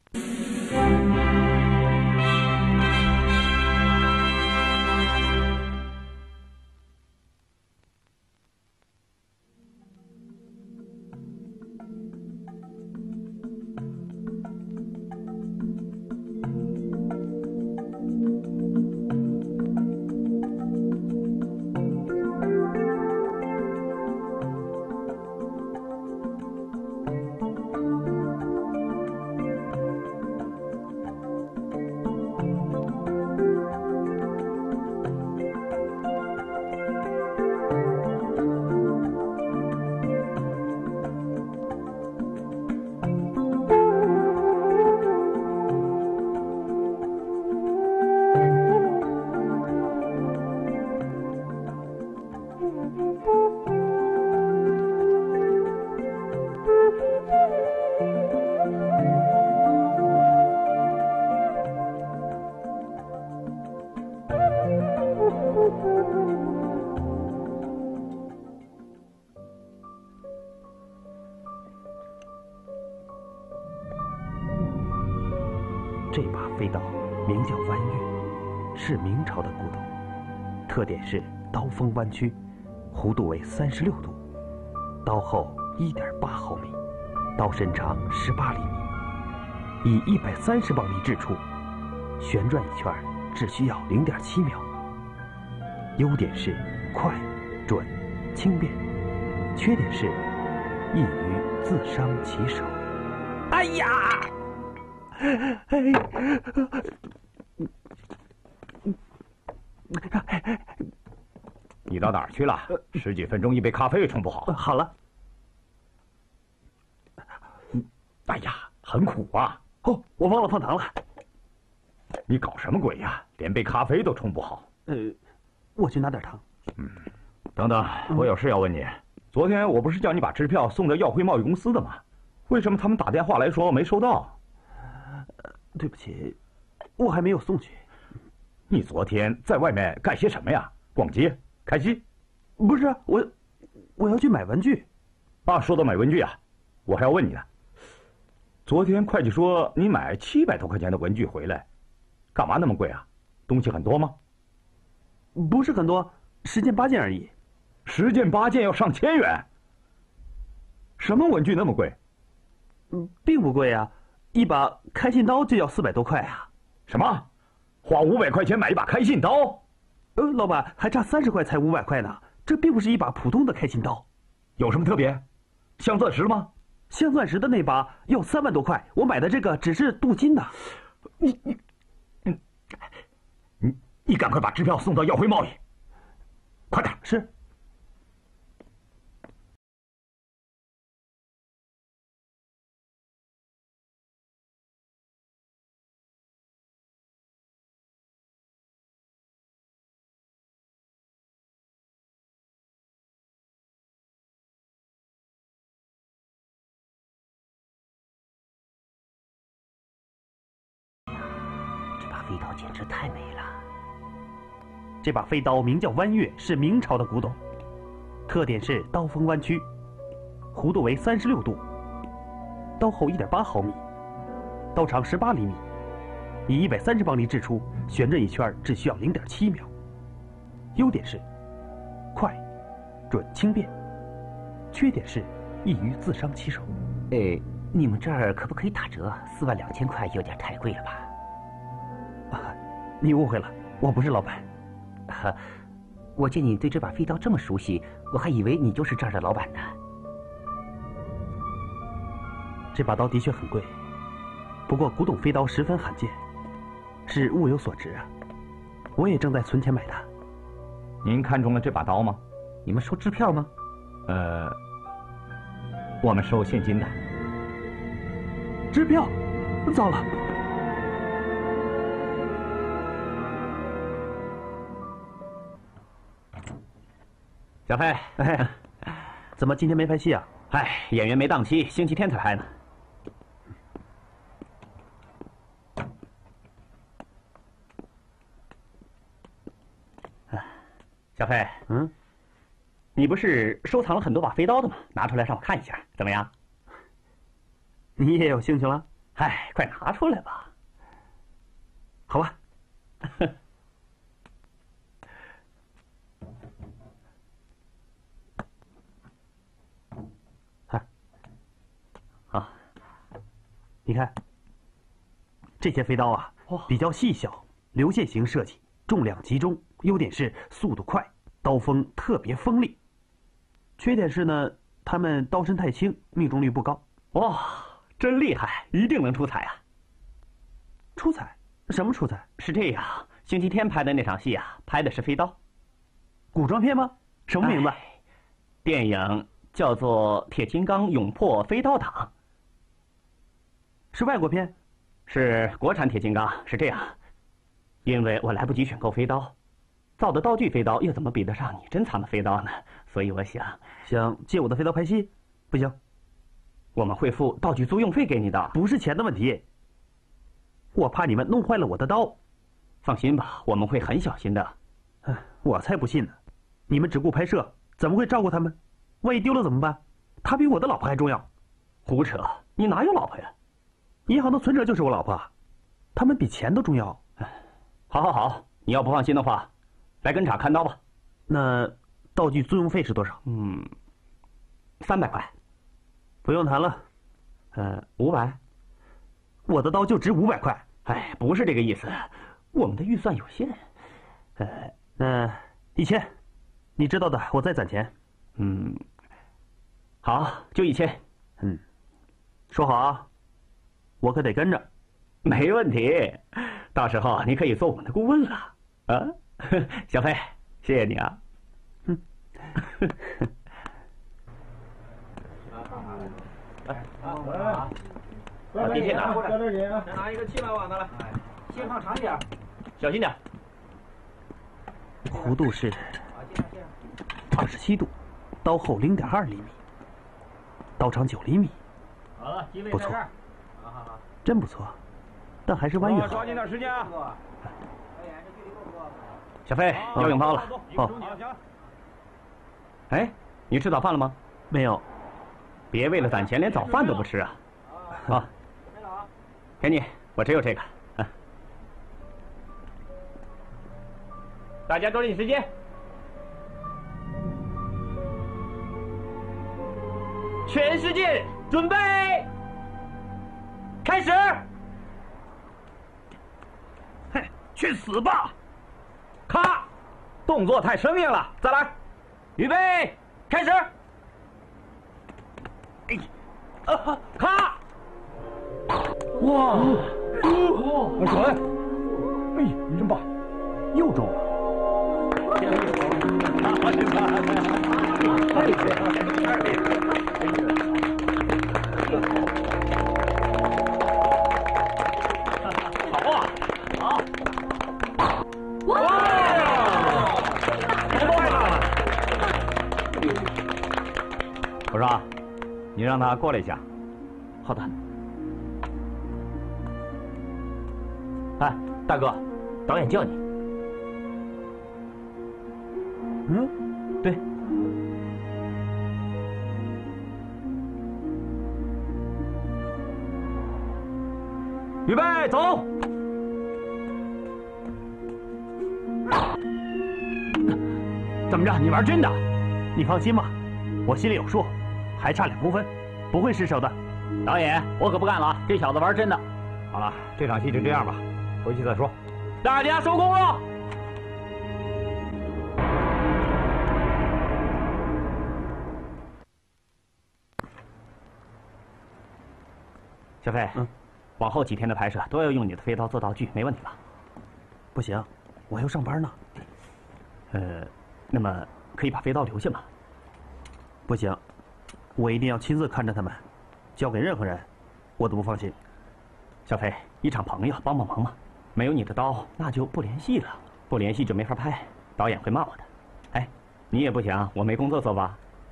这把飞刀名叫弯月，是明朝的古董，特点是刀锋弯曲，弧度为36度，刀厚1.8毫米，刀身长18厘米，以130磅力制出，旋转一圈只需要0.7秒。优点是快、准、轻便，缺点是易于自伤其手。哎呀！ 你到哪儿去了？10几分钟一杯咖啡也冲不好。 好了。 哎呀，很苦啊！ 哦，我忘了放糖了。 你搞什么鬼呀？连杯咖啡都冲不好。 我去拿点糖。 等等，我有事要问你。昨天我不是叫你把支票送到耀辉贸易公司的吗？为什么他们打电话来说没收到？ 对不起，我还没有送去。 你昨天在外面干些什么呀？逛街、开机？ 不是，我要去买文具。 啊，说到买文具啊，我还要问你呢。昨天会计说你买700多块钱的文具回来，干嘛那么贵啊？东西很多吗？ 不是很多，10件8件而已。 10件8件要上1000元？什么文具那么贵？ 并不贵啊，一把开信刀就要400多块啊。 什么？花500块钱买一把开信刀？ 老板，还差30块才500块呢。这并不是一把普通的开信刀。 有什么特别？镶钻石吗？ 镶钻石的那把要3万多块，我买的这个只是镀金的。 你赶快把支票送到耀辉贸易，快点！ 是。 飞刀简直太美了。 这把飞刀名叫弯月，是明朝的古董，特点是刀锋弯曲，弧度为36度，刀厚1.8毫米，刀长18厘米，以130磅力制出，旋转一圈只需要0.7秒。优点是快、准、轻便，缺点是易于自伤其手。 你们这儿可不可以打折？4万2千块有点太贵了吧？ 你误会了，我不是老板。 我见你对这把飞刀这么熟悉，我还以为你就是这儿的老板呢。 这把刀的确很贵，不过古董飞刀十分罕见，是物有所值啊。我也正在存钱买它。 您看中了这把刀吗？ 你们收支票吗？ 我们收现金的。 支票？糟了！ 小飞， 怎么今天没拍戏啊？ 演员没档期，星期天才拍呢。小飞，你不是收藏了很多把飞刀的吗？拿出来让我看一下，怎么样？ 你也有兴趣了？ 哎，快拿出来吧。 好吧。 啊， 你看，这些飞刀啊，比较细小，流线型设计，重量集中，优点是速度快，刀锋特别锋利。缺点是呢，它们刀身太轻，命中率不高。 哇，真厉害，一定能出彩啊！ 出彩？什么出彩？ 是这样，星期天拍的那场戏啊，拍的是飞刀。 古装片吗？什么名字？ 电影叫做《铁金刚勇破飞刀党》。 是外国片？ 是国产铁金刚。是这样，因为我来不及选购飞刀，造的道具飞刀又怎么比得上你珍藏的飞刀呢？所以我想借我的飞刀拍戏，不行， 我们会付道具租用费给你的， 不是钱的问题。我怕你们弄坏了我的刀。 放心吧，我们会很小心的。 我才不信呢！你们只顾拍摄，怎么会照顾他们？万一丢了怎么办？他比我的老婆还重要。 胡扯！你哪有老婆呀？ 银行的存折就是我老婆，他们比钱都重要。 好，你要不放心的话，来跟厂看刀吧。 那道具租用费是多少 ？300块。 不用谈了。 500。 我的刀就值500块。 哎，不是这个意思，我们的预算有限。 1000，你知道的，我再攒钱。 好，就1000。 说好啊，我可得跟着。 没问题，到时候你可以做我们的顾问了。小飞，谢谢你啊。地铁拿过来， 再拿一个700瓦的来，线放长一点， 小心点。 弧度是27度，刀厚0.2厘米，刀长9厘米。 好了，机位不错， 在这儿。好， 真不错，但还是弯月好。 抓紧点时间啊！ 小飞，要用刀了。哎，你吃早饭了吗？ 没有。 别为了攒钱连早饭都不吃啊！给你，我只有这个。大家抓紧时间。全世界准备，开始！ 嘿，去死吧！咔，动作太生硬了，再来。 预备，开始！咔！ 哇！准！哎，真棒！又中了！ 好啊！好！ 哇！太大了！我说，你让他过来一下。 好的。哎，大哥，导演叫你。对。 预备，走！ 怎么着？你玩真的？你放心吧，我心里有数，还差2公分，不会失手的。 导演，我可不干了啊！这小子玩真的。 好了，这场戏就这样吧，回去再说。 大家收工了。小飞，往后几天的拍摄都要用你的飞刀做道具，没问题吧？ 不行，我还要上班呢。 那么可以把飞刀留下吗？ 不行，我一定要亲自看着他们，交给任何人，我都不放心。 小飞，一场朋友，帮帮忙嘛！没有你的刀，那就不联系了，不联系就没法拍，导演会骂我的。哎，你也不想我没工作做吧？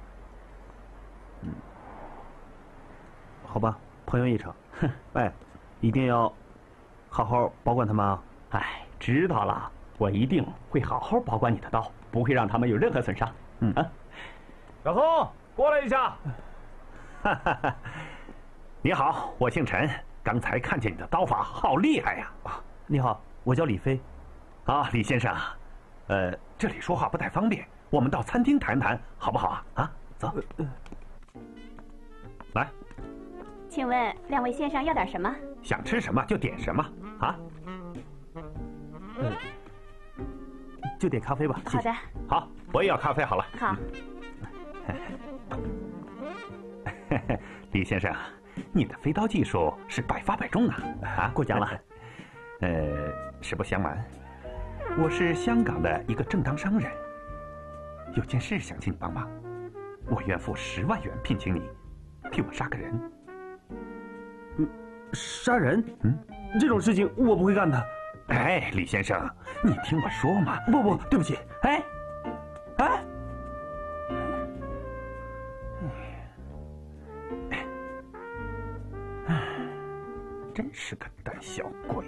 好吧，朋友一场。哎，一定要好好保管他们啊！ 哎，知道了，我一定会好好保管你的刀，不会让他们有任何损伤。 小松，过来一下。 你好，我姓陈， 刚才看见你的刀法好厉害呀！你好，我叫李飞。啊，李先生，这里说话不太方便，我们到餐厅谈谈好不好啊？啊，走。来， 请问两位先生要点什么？ 想吃什么就点什么啊？就点咖啡吧。 好的。 好，我也要咖啡。好了。 好。 李先生，你的飞刀技术是百发百中啊！啊， 过奖了。 实不相瞒，我是香港的一个正当商人，有件事想请你帮忙，我愿付10万元聘请你，替我杀个人。 杀人？这种事情我不会干的。 哎，李先生，你听我说嘛。 不，对不起。 哎，真是个胆小鬼。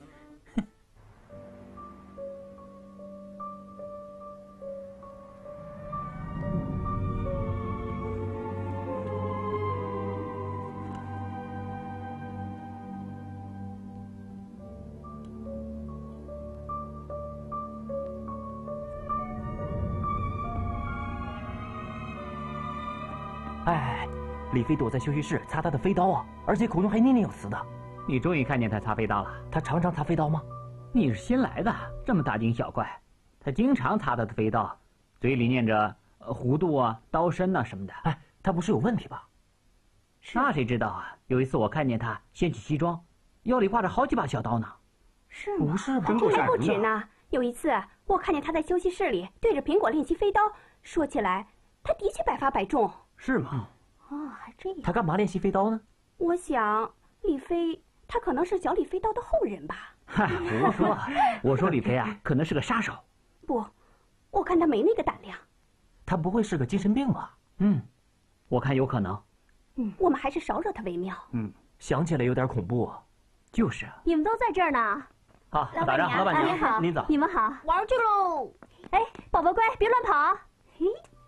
哎，李飞躲在休息室擦他的飞刀啊，而且口中还念念有词的。 你终于看见他擦飞刀了？ 他常常擦飞刀吗？ 你是新来的，这么大惊小怪。他经常擦他的飞刀，嘴里念着弧度啊、刀身啊什么的。 哎，他不是有问题吧？ 那谁知道啊？有一次我看见他掀起西装，腰里挂着好几把小刀呢。 是吗？ 不是吧？ 这还不止呢。有一次我看见他在休息室里对着苹果练习飞刀，说起来，他的确百发百中。 是吗？ 哦，还这样。 他干嘛练习飞刀呢？ 我想李飞他可能是小李飞刀的后人吧。 嗨，胡说！我说李飞啊，可能是个杀手。 不，我看他没那个胆量。 他不会是个精神病吧？ 我看有可能。 我们还是少惹他为妙。 想起来有点恐怖啊。 就是啊。 你们都在这儿呢。 好，打仗，老板娘， 你好， 您早。 你们好，玩去喽！哎，宝宝乖，别乱跑。嘿。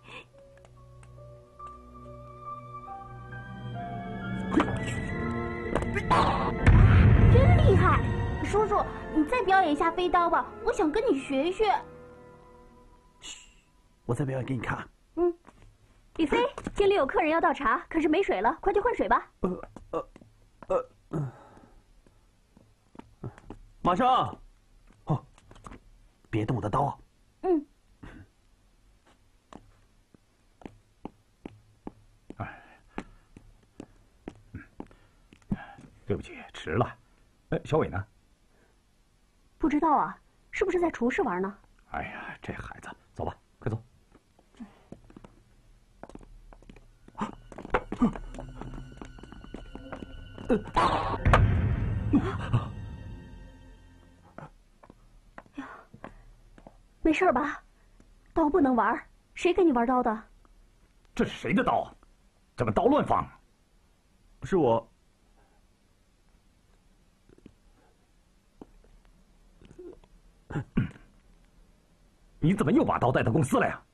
真厉害，叔叔，你再表演一下飞刀吧，我想跟你学学。 嘘，我再表演给你看。 李飞，经理有客人要倒茶，可是没水了，快去换水吧。 马上。哦，别动我的刀啊。 对不起，迟了。小伟呢？ 不知道啊，是不是在厨室玩呢？ 哎呀，这孩子，走吧，快走。 没事吧？刀不能玩，谁跟你玩刀的？ 这是谁的刀啊？怎么刀乱放？ 是我。 你怎么又把刀带到公司来呀？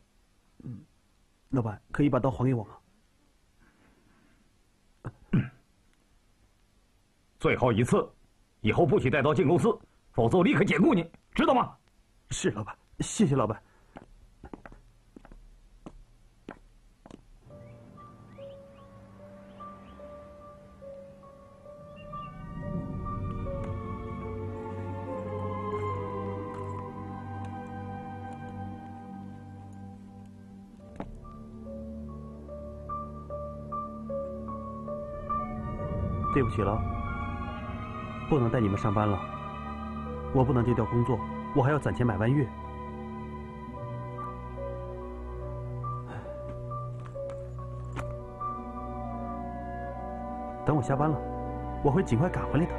老板，可以把刀还给我吗？ 最后一次，以后不许带刀进公司，否则我立刻解雇你，知道吗？ 是老板，谢谢老板。对不起了，不能带你们上班了。我不能丢掉工作，我还要攒钱买弯月。等我下班了，我会尽快赶回来的。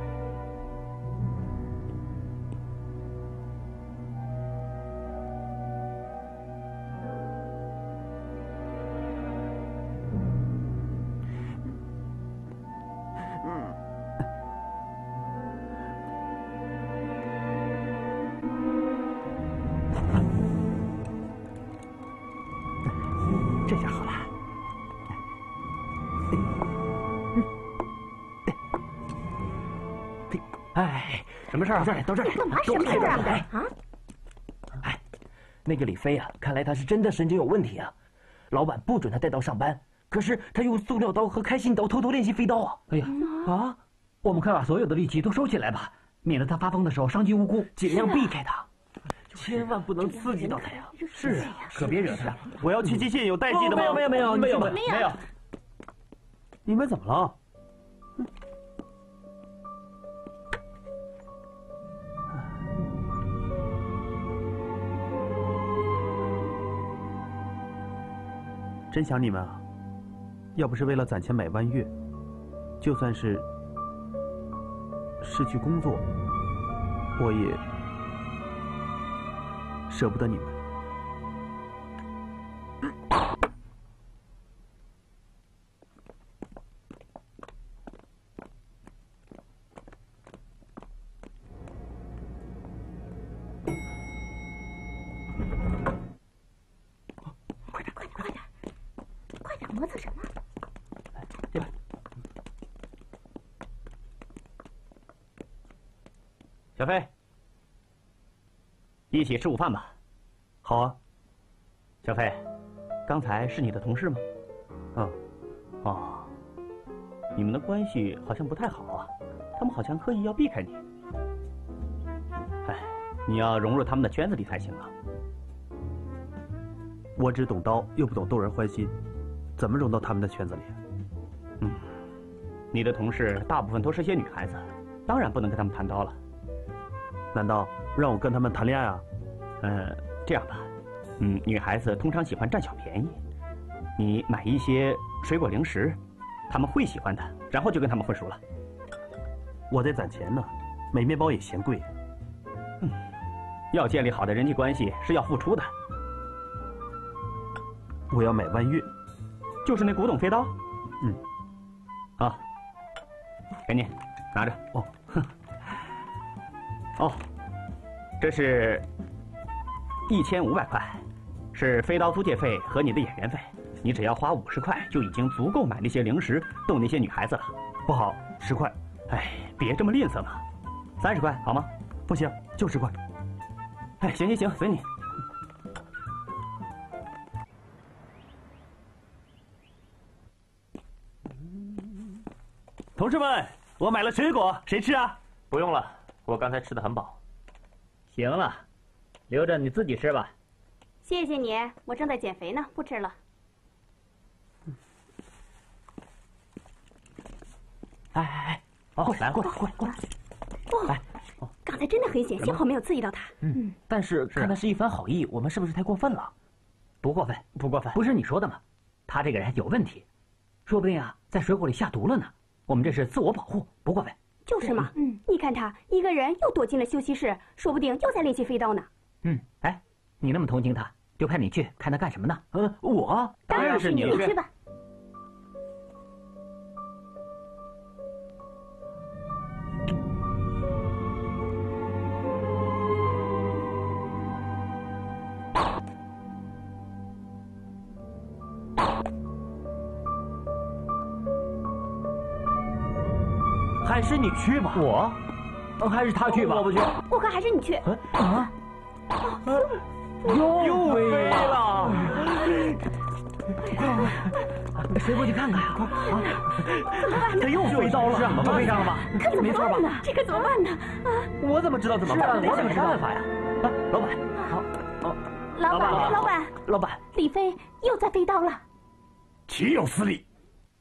这下好了。 哎，什么事儿？到这儿来， 干嘛？什么事儿啊？啊？ 哎，那个李飞啊，看来他是真的神经有问题啊！老板不准他带刀上班，可是他用塑料刀和开心刀偷偷练习飞刀啊！ 哎呀啊！我们快把所有的利器都收起来吧，免得他发疯的时候伤及无辜， 尽量避开他，千万不能刺激到他呀！ 是啊，可别惹他。 我要去机械有代记的吗？ 没有。 你们怎么了？真想你们啊！要不是为了攒钱买弯月，就算是失去工作，我也舍不得你们。 快点，磨蹭什么？ 对吧？小飞，一起吃午饭吧。 好啊。 小飞，刚才是你的同事吗？哦，你们的关系好像不太好啊，他们好像刻意要避开你。哎，你要融入他们的圈子里才行啊。 我只懂刀，又不懂逗人欢心，怎么融到他们的圈子里？ 你的同事大部分都是些女孩子，当然不能跟他们谈刀了。 难道让我跟他们谈恋爱啊？ 这样吧，女孩子通常喜欢占小便宜，你买一些水果零食，他们会喜欢的，然后就跟他们混熟了。 我在攒钱呢，买面包也嫌贵。 要建立好的人际关系是要付出的。 我要买弯月， 就是那古董飞刀。好，给你，拿着。这是1500块，是飞刀租借费和你的演员费。你只要花50块，就已经足够买那些零食逗那些女孩子了。 不好，10块。 哎，别这么吝啬嘛，30块好吗？ 不行，就10块。 哎，行，随你。 同事们，我买了水果，谁吃啊？ 不用了，我刚才吃得很饱。 行了，留着你自己吃吧。 谢谢你，我正在减肥呢，不吃了。 哎， 过来。 来， 刚才真的很险，幸好没有刺激到他。 但是看的是一番好意，我们是不是太过分了？ 不过分，不是你说的吗？他这个人有问题，说不定啊，在水果里下毒了呢。我们这是自我保护，不过分。 就是嘛，你看他一个人又躲进了休息室，说不定又在练习飞刀呢。 哎，你那么同情他，就派你去看他干什么呢？ 我当然是你去吧。 还是你去吧。 我，还是他去吧。 我不去。 我看还是你去。 又飞了！ 谁过去看看呀？ 他又飞刀了， 都飞上了吧？ 可怎么办呢？这可怎么办呢？ 我怎么知道怎么办？ 我怎么知道办法呀？老板， 老板，李飞又在飞刀了。 岂有此理！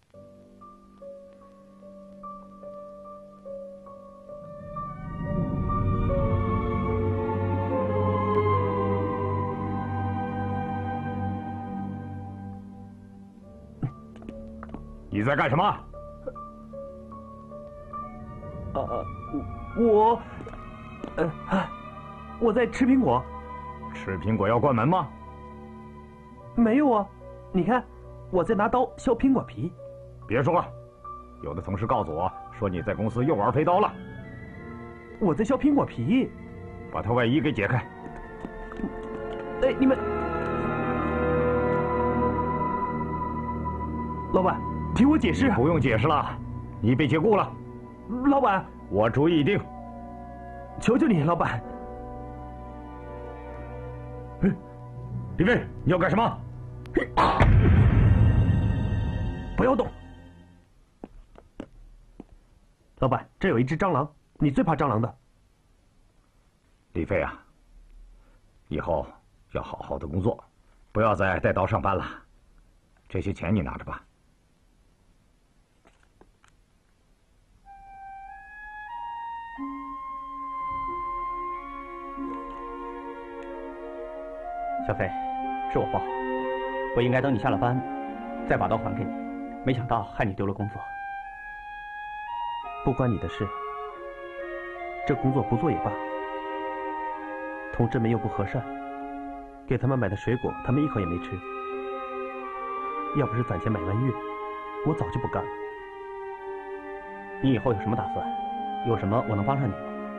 你在干什么？ 我在吃苹果。 吃苹果要关门吗？ 没有啊，你看，我在拿刀削苹果皮。 别说了，有的同事告诉我说你在公司又玩飞刀了。 我在削苹果皮。 把他外衣给解开。 哎，你们，老板。听我解释， 不用解释了，你被解雇了。 老板， 我主意已定。 求求你，老板。 李飞，你要干什么？ 不要动。老板，这有一只蟑螂，你最怕蟑螂的。 李飞啊，以后要好好的工作，不要再带刀上班了。这些钱你拿着吧。 小飞，是我不好，我应该等你下了班，再把刀还给你，没想到害你丢了工作。 不关你的事，这工作不做也罢。同志们又不和善，给他们买的水果，他们一口也没吃。要不是攒钱买弯月，我早就不干了。 你以后有什么打算？有什么我能帮上你吗？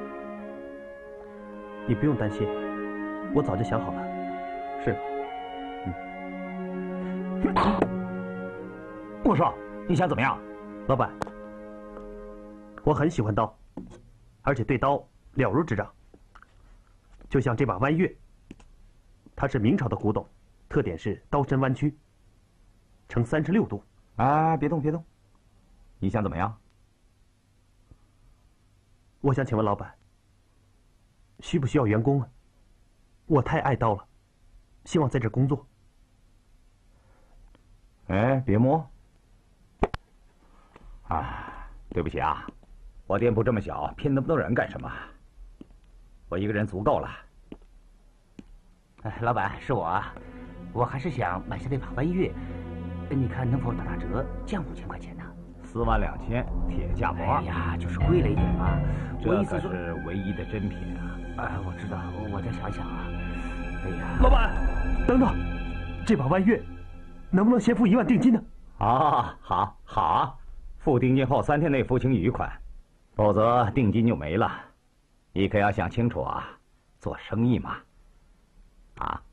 你不用担心，我早就想好了。 是吧？ 我说，你想怎么样？ 老板，我很喜欢刀，而且对刀了如指掌。就像这把弯月，它是明朝的古董，特点是刀身弯曲，呈36度。 哎，别动别动，你想怎么样？ 我想请问老板，需不需要员工啊？我太爱刀了，希望在这工作。 哎，别摸！啊，对不起啊，我店铺这么小，聘那么多人干什么？我一个人足够了。 哎，老板，是我啊，我还是想买下这把弯月，你看能否打折，降5000块钱呢 ？42000，铁价不二。 哎呀，就是贵了一点嘛。我意思这可是唯一的真品啊！ 哎，我知道，我再想想啊。哎呀， 老板，等等，这把弯月能不能先付1万定金呢？ 啊，好啊，付定金后3天内付清余款，否则定金就没了。你可要想清楚啊，做生意嘛，啊！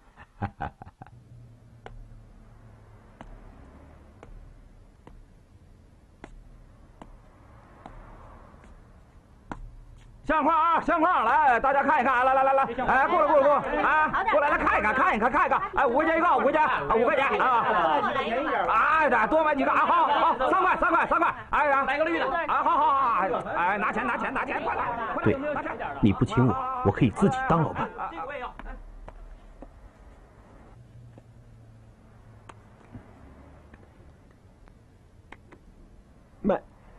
相框啊，相框，来，大家看一看，来，哎，过来，啊，过来看一看，哎，5块钱一个，5块钱，5块钱啊，哎，多买几个啊，好，3块，哎呀，来个绿的，啊，好，哎，拿钱，快来， 对，你不请我，我可以自己当老板。卖，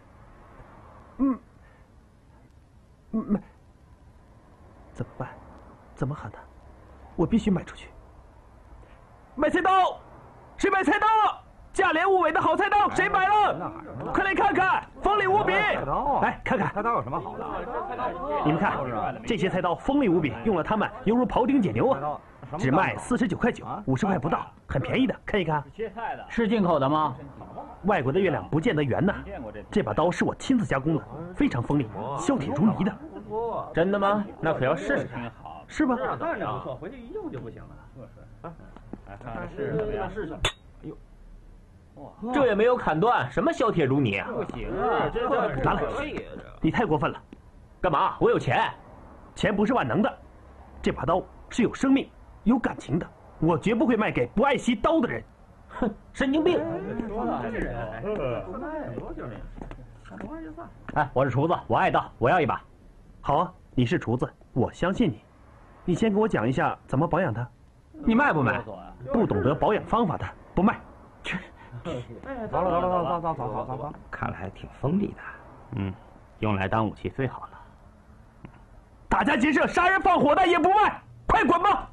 卖，怎么办？怎么喊他？我必须卖出去。卖菜刀，谁买菜刀了？价廉物美的好菜刀，谁买了？快来看看，锋利无比。来看看， 菜刀有什么好的？ 你们看，这些菜刀锋利无比，用了它们犹如庖丁解牛啊！只卖49块9， 50块不到，很便宜的。看一看， 是进口的吗？ 外国的月亮不见得圆呐。这把刀是我亲自加工的，非常锋利，削铁如泥的。 真的吗？那可要试试。 是吧？ 看着不错，回去一用就不行了。来看看试怎么样？试试。哎呦， 这也没有砍断，什么削铁如泥啊？ 不行啊，这拿来！你太过分了， 干嘛？我有钱， 钱不是万能的，这把刀是有生命、有感情的，我绝不会卖给不爱惜刀的人。 哼，神经病！ 这人不卖多就是，看多就算。 哎，我是厨子，我爱刀，我要一把。 好啊，你是厨子，我相信你。你先给我讲一下怎么保养它。 你卖不卖？ 不懂得保养方法的不卖。 走，看来挺锋利的。 用来当武器最好了。 打家劫舍、杀人放火的也不卖，快滚吧！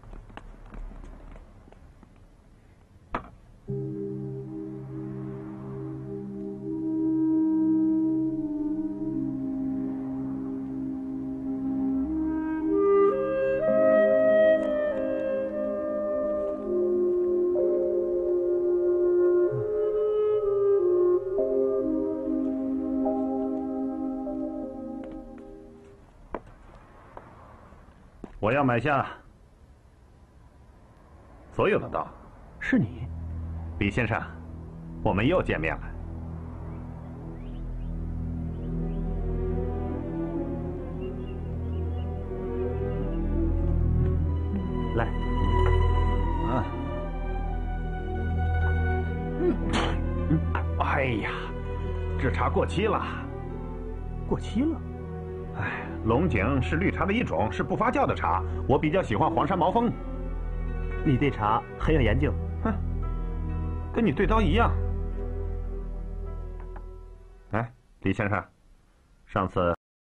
我要买下所有的刀。 是你， 李先生，我们又见面了。 茶过期了。 过期了？ 哎，龙井是绿茶的一种，是不发酵的茶。我比较喜欢黄山毛峰。 你对茶很有研究。 哼，跟你对刀一样。哎，李先生，上次。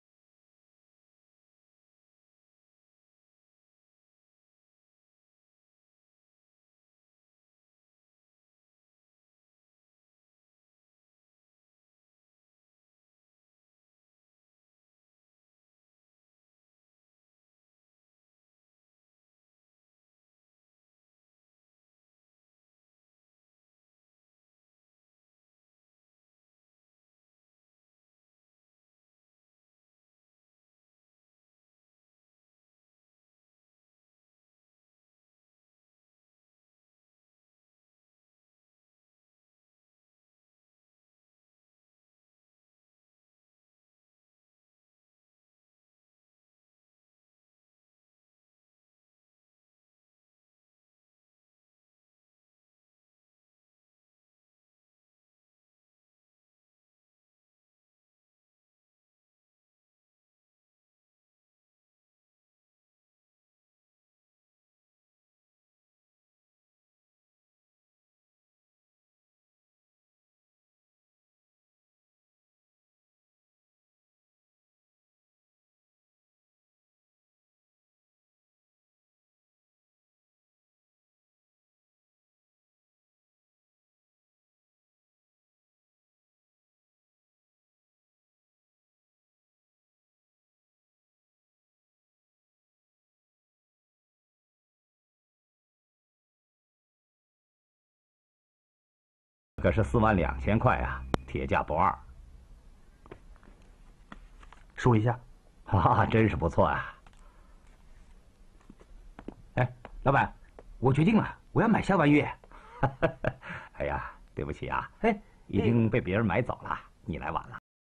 可是42000块啊，铁价不二。 数一下， 啊，真是不错啊！哎，老板，我决定了，我要买下弯月。哎呀，对不起啊，已经被别人买走了，你来晚了。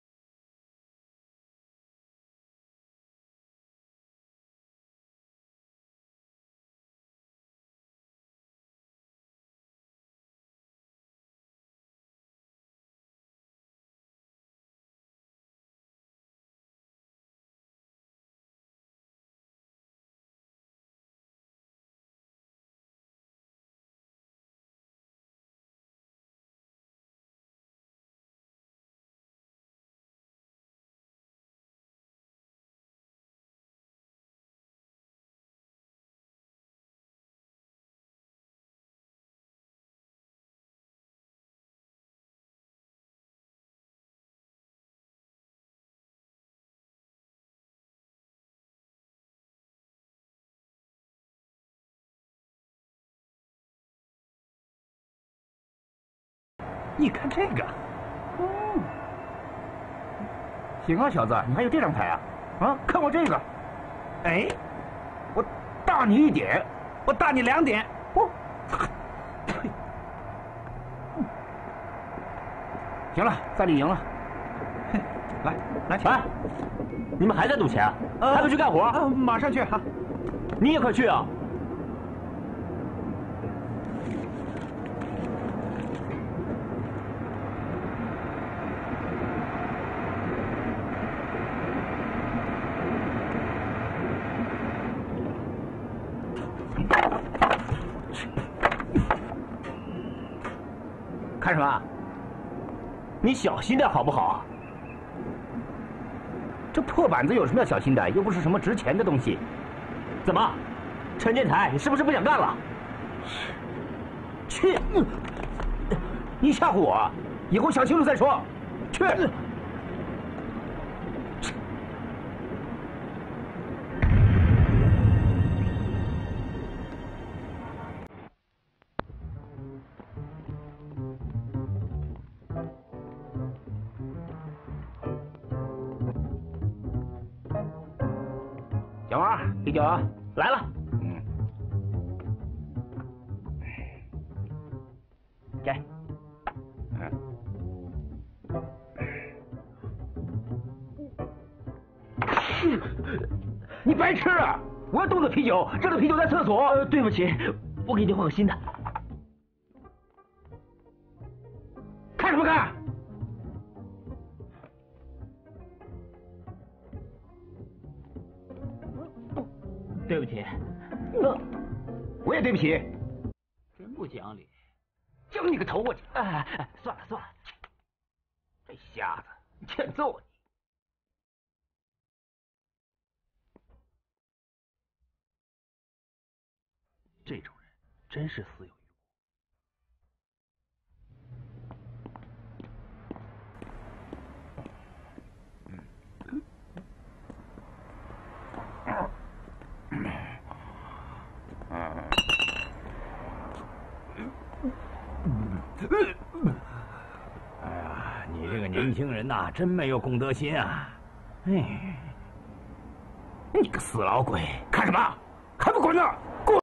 你看这个， 行啊，小子，你还有这张牌啊？啊，看我这个，哎，我大你1点，我大你2点，行了，赛里赢了。来，请。 你们还在赌钱啊？还不去干活？ 马上去哈。 你也快去啊！ 看什么？ 你小心点好不好？ 这破板子有什么要小心的？又不是什么值钱的东西。 怎么，陈建才，你是不是不想干了？ 去！你吓唬我，以后想清楚再说。去！小王，啤酒啊， 来了。给。 你白痴啊！我要冻的啤酒，这的啤酒在厕所。 对不起，我给你换个新的。 看什么看？ 对不起。 我也对不起。 真不讲理。 讲你个头！我算了，这瞎子，欠揍你！ 这种人真是死有余辜。 哎呀，你这个年轻人呐，真没有公德心啊！哎， 你个死老鬼，看什么？还不滚呢！滚！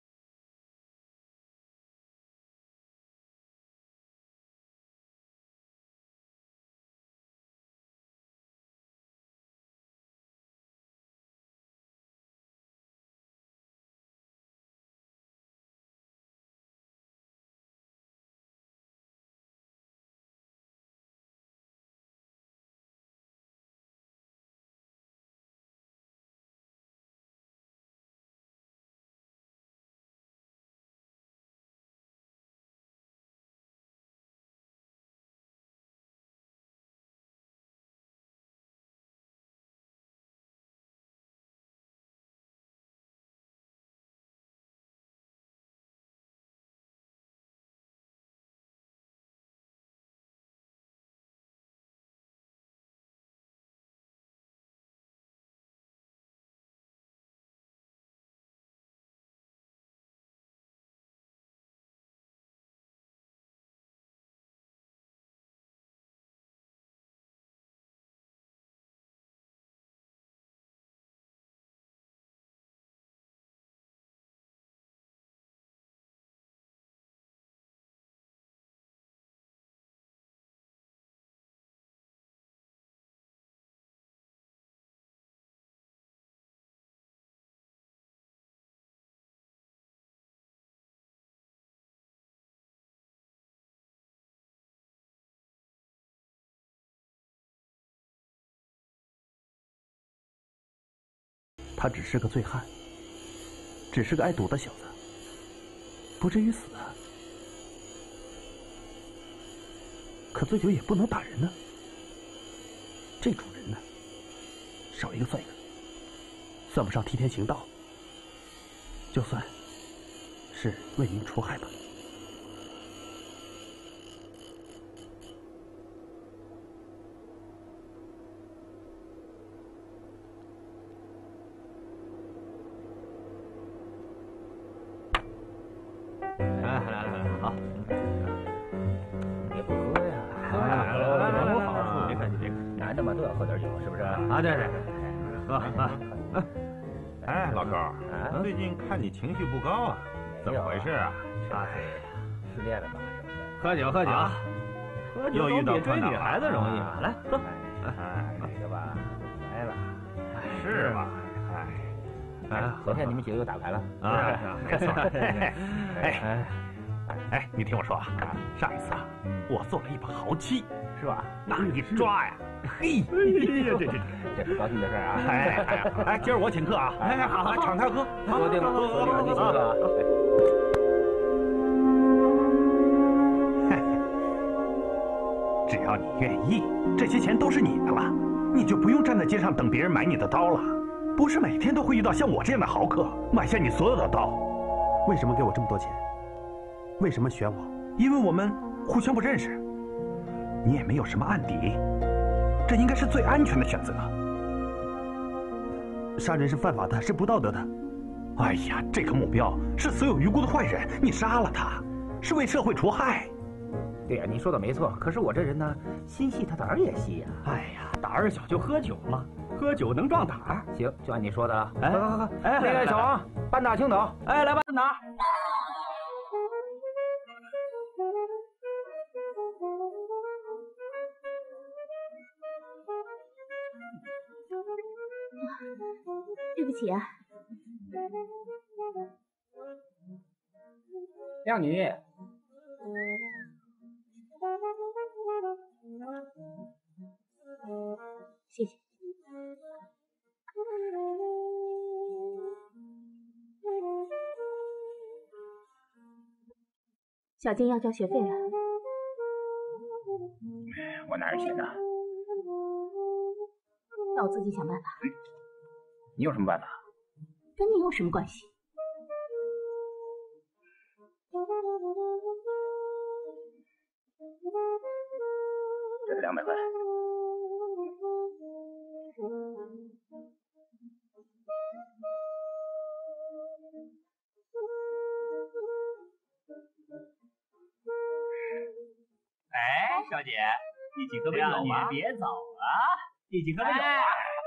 他只是个醉汉，只是个爱赌的小子，不至于死啊。可醉酒也不能打人呢，这种人呢，少一个算一个，算不上替天行道，就算是为民除害吧。 哎，老头，最近看你情绪不高啊，怎么回事啊？ 哎，失恋了吧？是不是？ 喝酒，喝酒又遇到比追女孩子容易嘛？来喝。 这个吧，来了。 是吗？ 昨天你们几个又打牌了啊？没错。哎，你听我说啊，上一次啊，我做了一把豪棋， 是吧？ 那一抓呀，嘿， 这是高兴的事啊！ 哎，今儿我请客啊！哎，好，敞开喝， 说定了，你请客啊！ 只要你愿意，这些钱都是你的了，你就不用站在街上等别人买你的刀了。不是每天都会遇到像我这样的豪客买下你所有的刀。 为什么给我这么多钱？为什么选我？ 因为我们互相不认识，你也没有什么案底，这应该是最安全的选择。 杀人是犯法的，是不道德的。 哎呀，这个目标是死有余辜的坏人，你杀了他，是为社会除害。 对呀，你说的没错。可是我这人呢，心细他胆儿也细呀。 哎呀，胆儿小就喝酒嘛，喝酒能壮胆儿。 行，就按你说的了。 哎， 喝。哎，那个小王，半打青岛。 哎，来吧，拿。 对不起啊。 靓女。 谢谢。 小金要交学费了。 我哪有钱呢？ 那我自己想办法。 你有什么办法？ 跟你有什么关系？ 这是200块。 哎，小姐，一起喝杯酒吧？你别走啊，一起喝杯酒啊！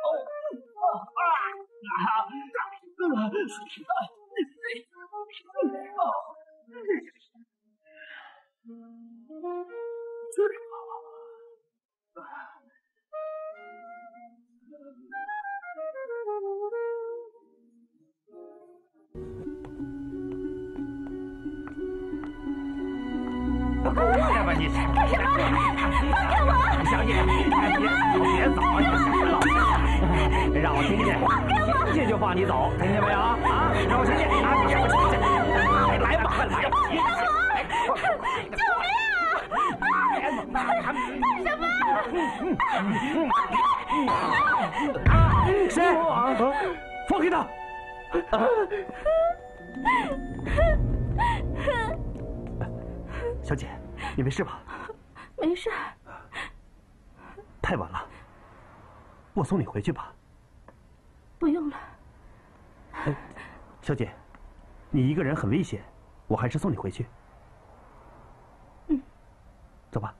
干什么？ 干什么？放开我！ 小姐，别走，你是老实，让我听见，听见就放你走，听见没有？啊，让我听见，啊，别不听见，来吧，快来！ 救命！干什么？ 谁？放开他！小姐，你没事吧？ 没事。 太晚了，我送你回去吧。 不用了。 小姐，你一个人很危险，我还是送你回去。 嗯， 走吧。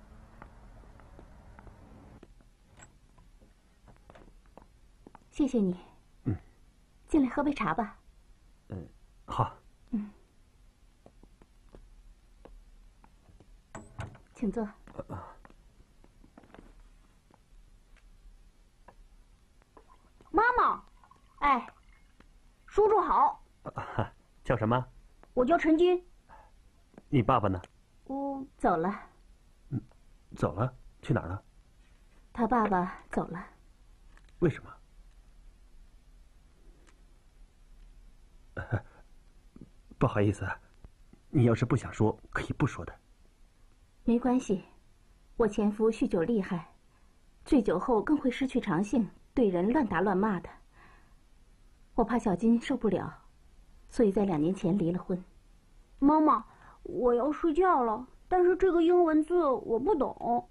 谢谢你。 嗯， 进来喝杯茶吧。 好。 嗯，请坐。 妈妈，哎，叔叔好。 叫什么？ 我叫陈军。 你爸爸呢？ 走了。 走了？去哪儿了？ 他爸爸走了。 为什么？不好意思，你要是不想说，可以不说的。 没关系，我前夫酗酒厉害，醉酒后更会失去常性，对人乱打乱骂的。我怕小金受不了，所以在2年前离了婚。 妈妈，我要睡觉了，但是这个英文字我不懂。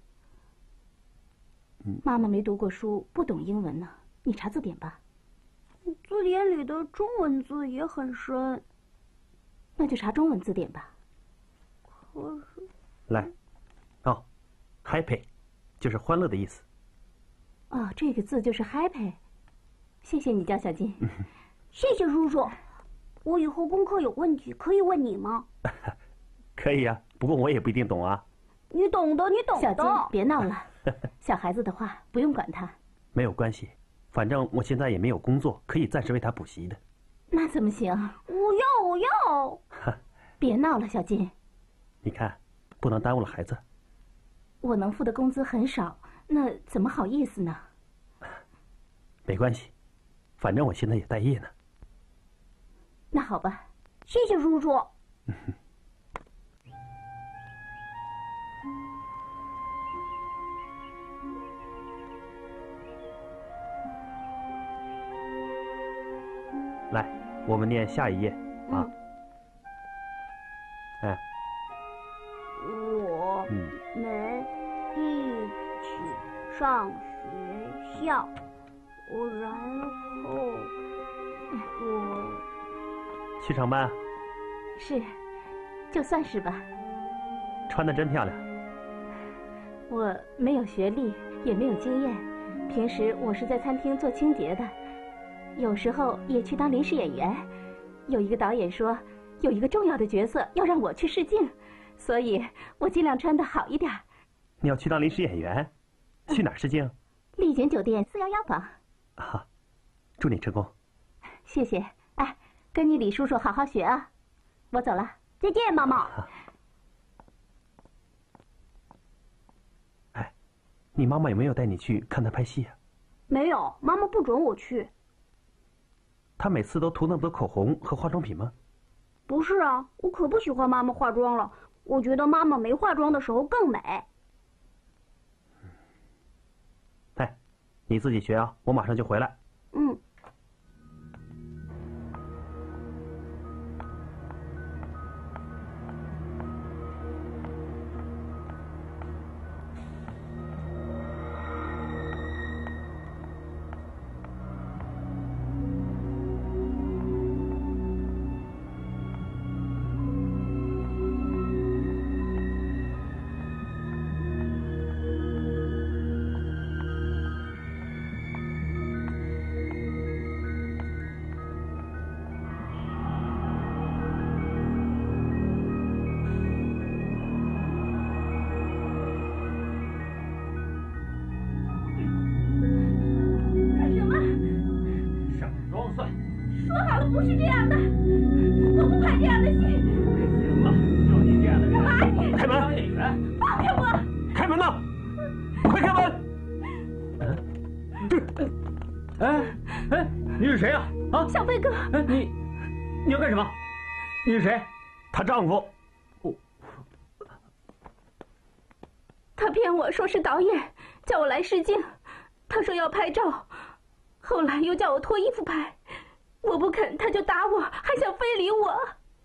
妈妈没读过书，不懂英文呢，你查字典吧。 字典里的中文字也很深。 那就查中文字典吧。 可是， 来，哦 ，happy， 就是欢乐的意思。 哦，这个字就是 happy。谢谢你教小金。 谢谢叔叔。我以后功课有问题可以问你吗？ 可以啊，不过我也不一定懂啊。 你懂的，你懂的。 小金，别闹了，小孩子的话不用管他。 没有关系，反正我现在也没有工作，可以暂时为他补习的。 那怎么行？ 我要。 别闹了，小金。 你看，不能耽误了孩子。 我能付的工资很少，那怎么好意思呢？ 没关系，反正我现在也待业呢。 那好吧， 谢谢叔叔。 来，我们念下一页啊。哎。 我们一起上学校，然后我去上班。 是，就算是吧。 穿得真漂亮。 我没有学历，也没有经验，平时我是在餐厅做清洁的，有时候也去当临时演员。有一个导演说，有一个重要的角色要让我去试镜，所以我尽量穿得好一点。 你要去当临时演员？去哪儿试镜？ 丽简酒店411房。 好，祝你成功。 谢谢。哎，跟你李叔叔好好学啊。我走了， 再见，妈妈。 哎，你妈妈有没有带你去看她拍戏啊？ 没有，妈妈不准我去。 她每次都涂那么多口红和化妆品吗？ 不是啊，我可不喜欢妈妈化妆了。 我觉得妈妈没化妆的时候更美。 哎，你自己学啊，我马上就回来。 嗯。 不是这样的，我不拍这样的戏。 行了，就你这样的人， 干嘛你？ 开门！演员， 放开我！ 开门呐！快开门！ 哎，你是谁呀？啊， 小飞哥。 哎，你要干什么？你是谁？ 她丈夫。 他骗我说是导演，叫我来试镜。他说要拍照，后来又叫我脱衣服拍。我不肯，他就打我，还想非礼我。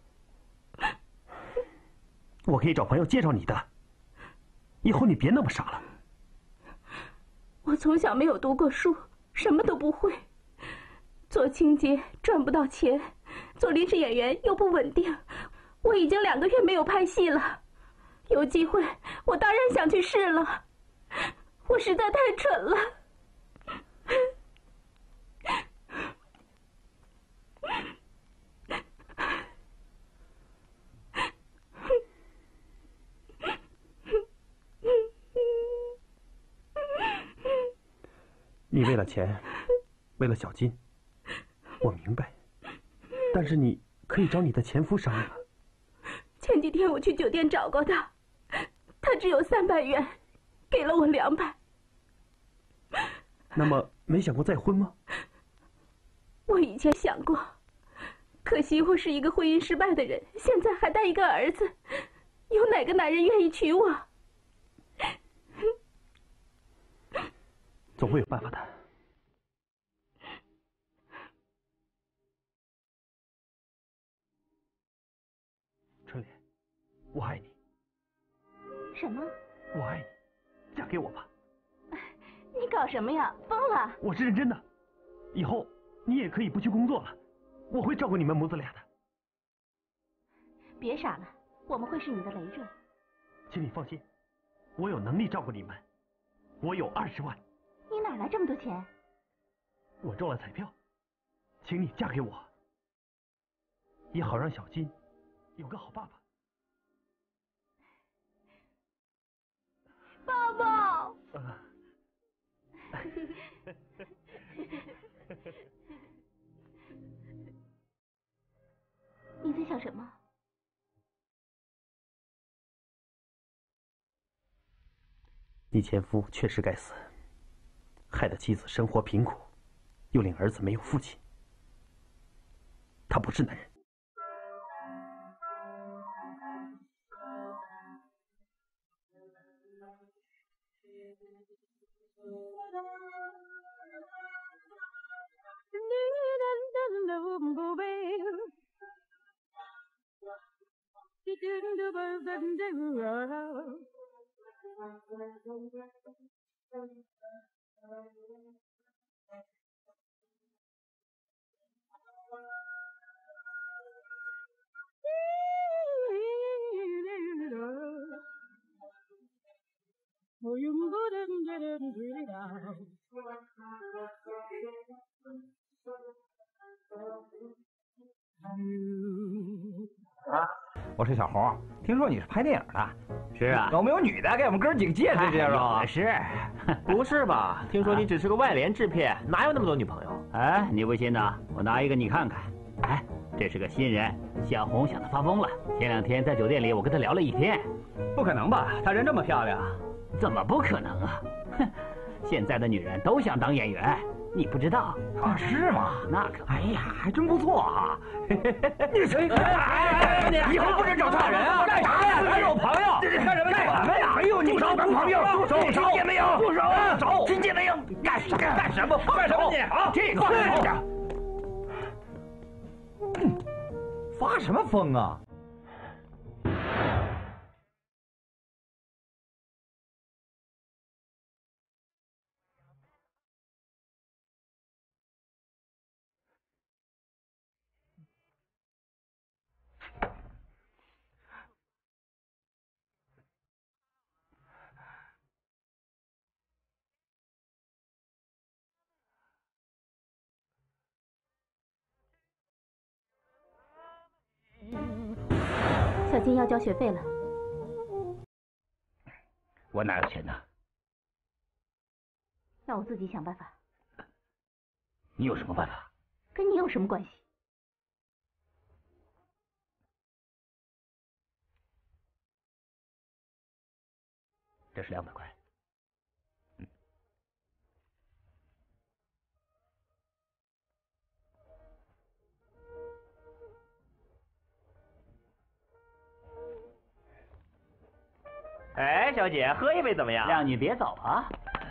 我可以找朋友介绍你的，以后你别那么傻了。 我从小没有读过书，什么都不会，做清洁赚不到钱，做临时演员又不稳定。我已经2个月没有拍戏了，有机会我当然想去试了。我实在太蠢了。 你为了钱，为了小金，我明白。但是你可以找你的前夫商量。 前几天我去酒店找过他，他只有300元，给了我200。 那么没想过再婚吗？ 我以前想过，可惜我是一个婚姻失败的人，现在还带一个儿子，有哪个男人愿意娶我？ 总会有办法的。春莲，我爱你。 什么？ 我爱你，嫁给我吧。 你搞什么呀？疯了！ 我是认真的，以后你也可以不去工作了，我会照顾你们母子俩的。 别傻了，我们会是你的累赘。 请你放心，我有能力照顾你们，我有20万。 你哪来这么多钱？ 我中了彩票，请你嫁给我，也好让小金有个好爸爸。 爸爸。你在想什么？ 你前夫确实该死，害得妻子生活贫苦，又令儿子没有父亲。他不是男人。 我是小红，听说你是拍电影的。 是啊。 有没有女的给我们哥几个介绍介绍？ 是。 不是吧？听说你只是个外联制片，哪有那么多女朋友？ 哎，你不信呢？我拿一个你看看。哎，这是个新人，小红想他发疯了。前2天在酒店里，我跟他聊了1天。 不可能吧？她人这么漂亮， 怎么不可能啊？哼，现在的女人都想当演员， 你不知道啊？是吗？ 那可， 哎呀，还真不错哈！ 你谁？ 以后不准找差人啊！干啥呀？咱有朋友，干什么呀？哎呦，你找朋友，住手！听见没有？住手！走！听见没有？干什么？干什么你啊？这个发什么疯啊？ 小金要交学费了， 我哪有钱呢？ 让我自己想办法。 你有什么办法？ 跟你有什么关系？ 这是200块。 哎，小姐，喝一杯怎么样？ 让你别走啊！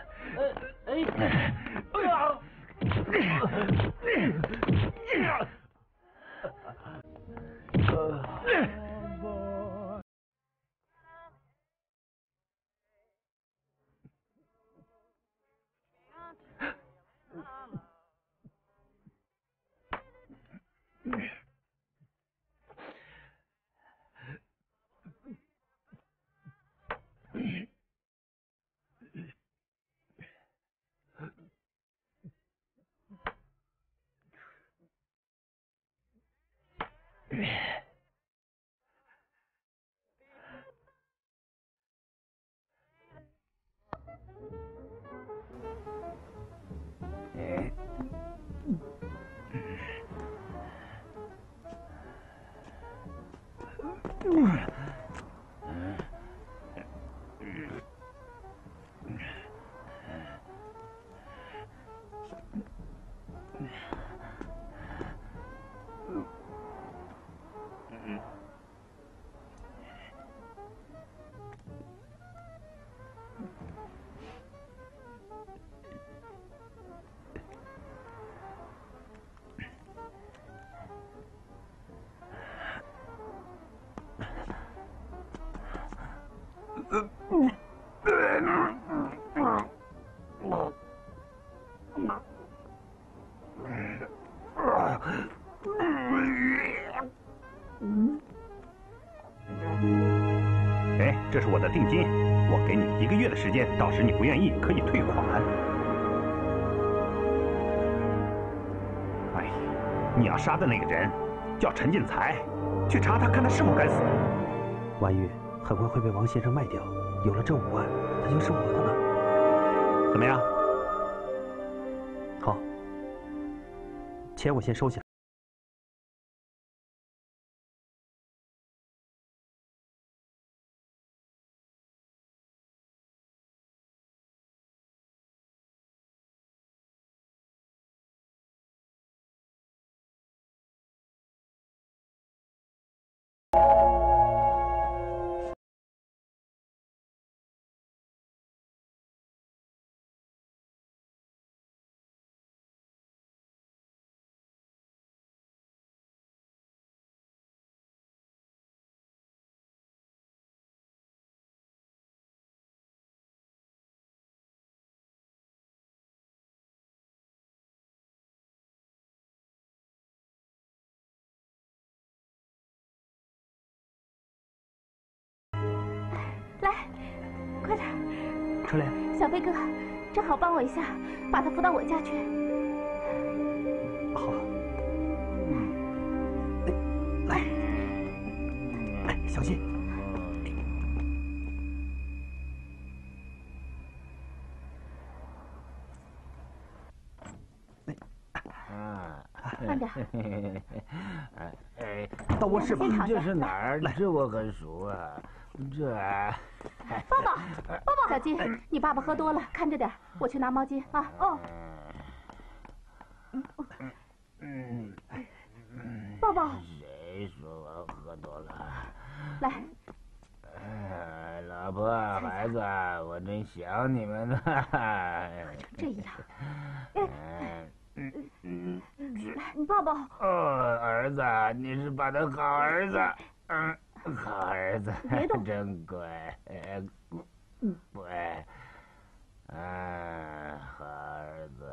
哎，这是我的定金，我给你1个月的时间，到时你不愿意可以退款。哎，你要杀的那个人叫陈进财，去查他，看他是否该死。 婉玉很快会被王先生卖掉，有了这5万，他就是我的了。 怎么样？ 好，钱我先收下。 来，快点！ 春莲， 小飞哥，正好帮我一下，把他扶到我家去。 好。来，小心。 慢点。 到卧室吧。这是哪儿？这我很熟啊。这…… 抱抱，小金，你爸爸喝多了，看着点，我去拿毛巾啊。哦。 想你们了。 这样。 爸爸。 儿子，你是爸的好儿子。好儿子，真乖。乖。好儿子。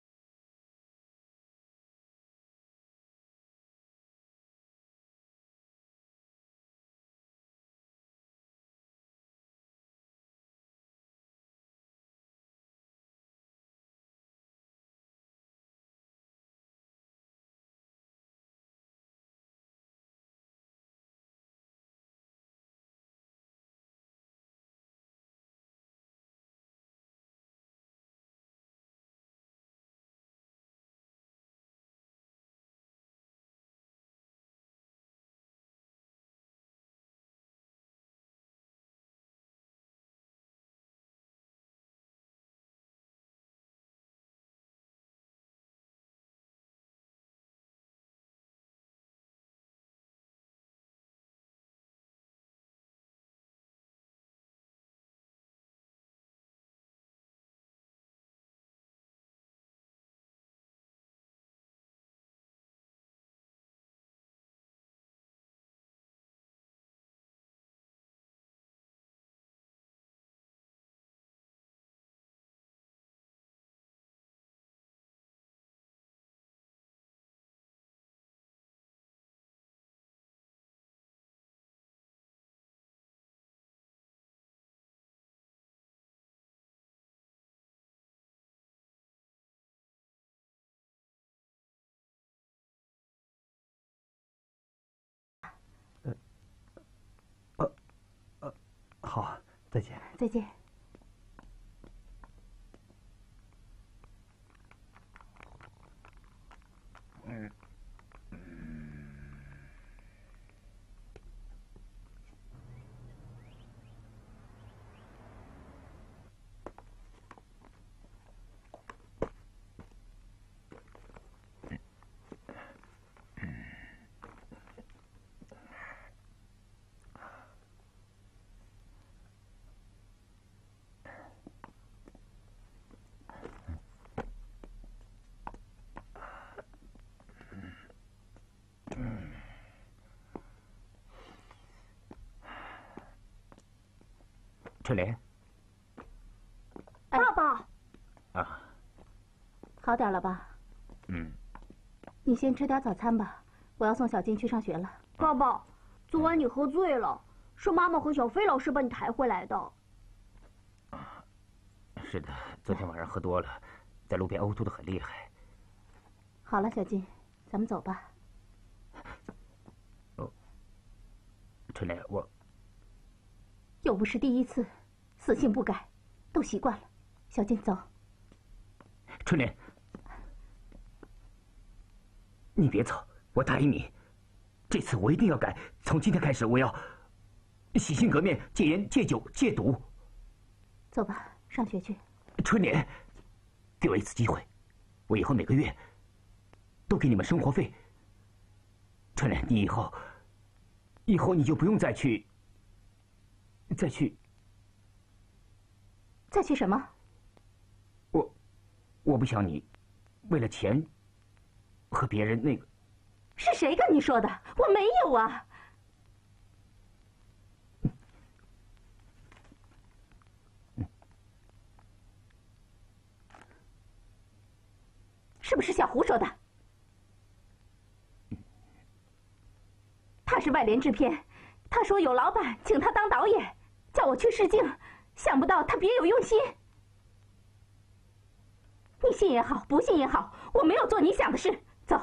好，再见。 再见。 春莲， 爸爸。 啊， 好点了吧？你先吃点早餐吧，我要送小金去上学了。 爸爸，昨晚你喝醉了，是妈妈和小飞老师把你抬回来的。 是的，昨天晚上喝多了，在路边呕吐得很厉害。 好了，小金，咱们走吧。 春莲，我又不是第一次，死性不改，都习惯了。小金，走。 春莲，你别走，我答应你，这次我一定要改。从今天开始，我要洗心革面，戒烟、戒酒、戒赌。 走吧，上学去。 春莲，给我一次机会，我以后每个月都给你们生活费。春莲，你以后你就不用再去什么？ 我不想你为了钱和别人那个。 是谁跟你说的？我没有啊。是不是小胡说的？他是外联制片，他说有老板请他当导演，叫我去试镜，想不到他别有用心。你信也好，不信也好，我没有做你想的事。走。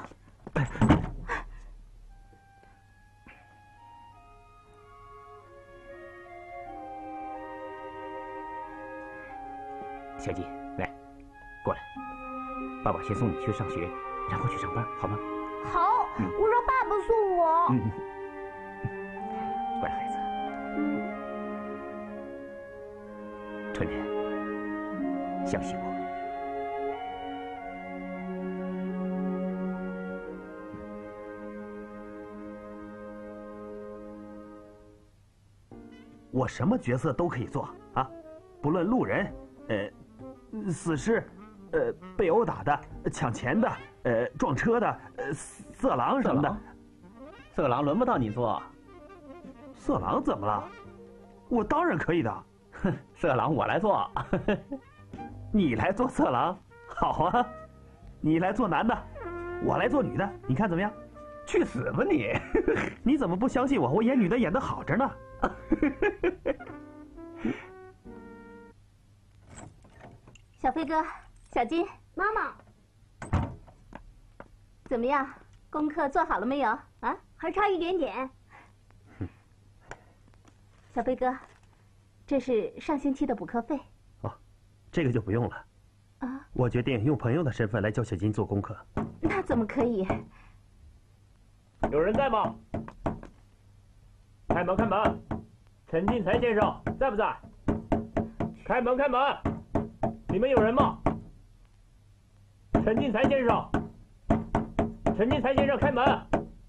小金，来，过来，爸爸先送你去上学，然后去上班，好吗？ 好，我让爸爸送我。 乖孩子。春莲，相信我。 我什么角色都可以做啊， 不论路人，死尸，被殴打的、抢钱的、撞车的、色狼什么的。 色狼轮不到你做。 色狼怎么了？我当然可以的。 哼，色狼我来做。 你来做色狼？好啊，你来做男的，我来做女的，你看怎么样？ 去死吧你！ 你怎么不相信我？我演女的演得好着呢。 小飞哥，小金， 妈妈， 怎么样？功课做好了没有？啊， 还差一点点。 小飞哥，这是上星期的补课费。 哦，这个就不用了。 啊， 我决定用朋友的身份来教小金做功课。 那怎么可以？ 有人在吗？开门，开门！陈进才先生在不在？开门，开门！里面有人吗？陈进才先生，陈进才先生，开门！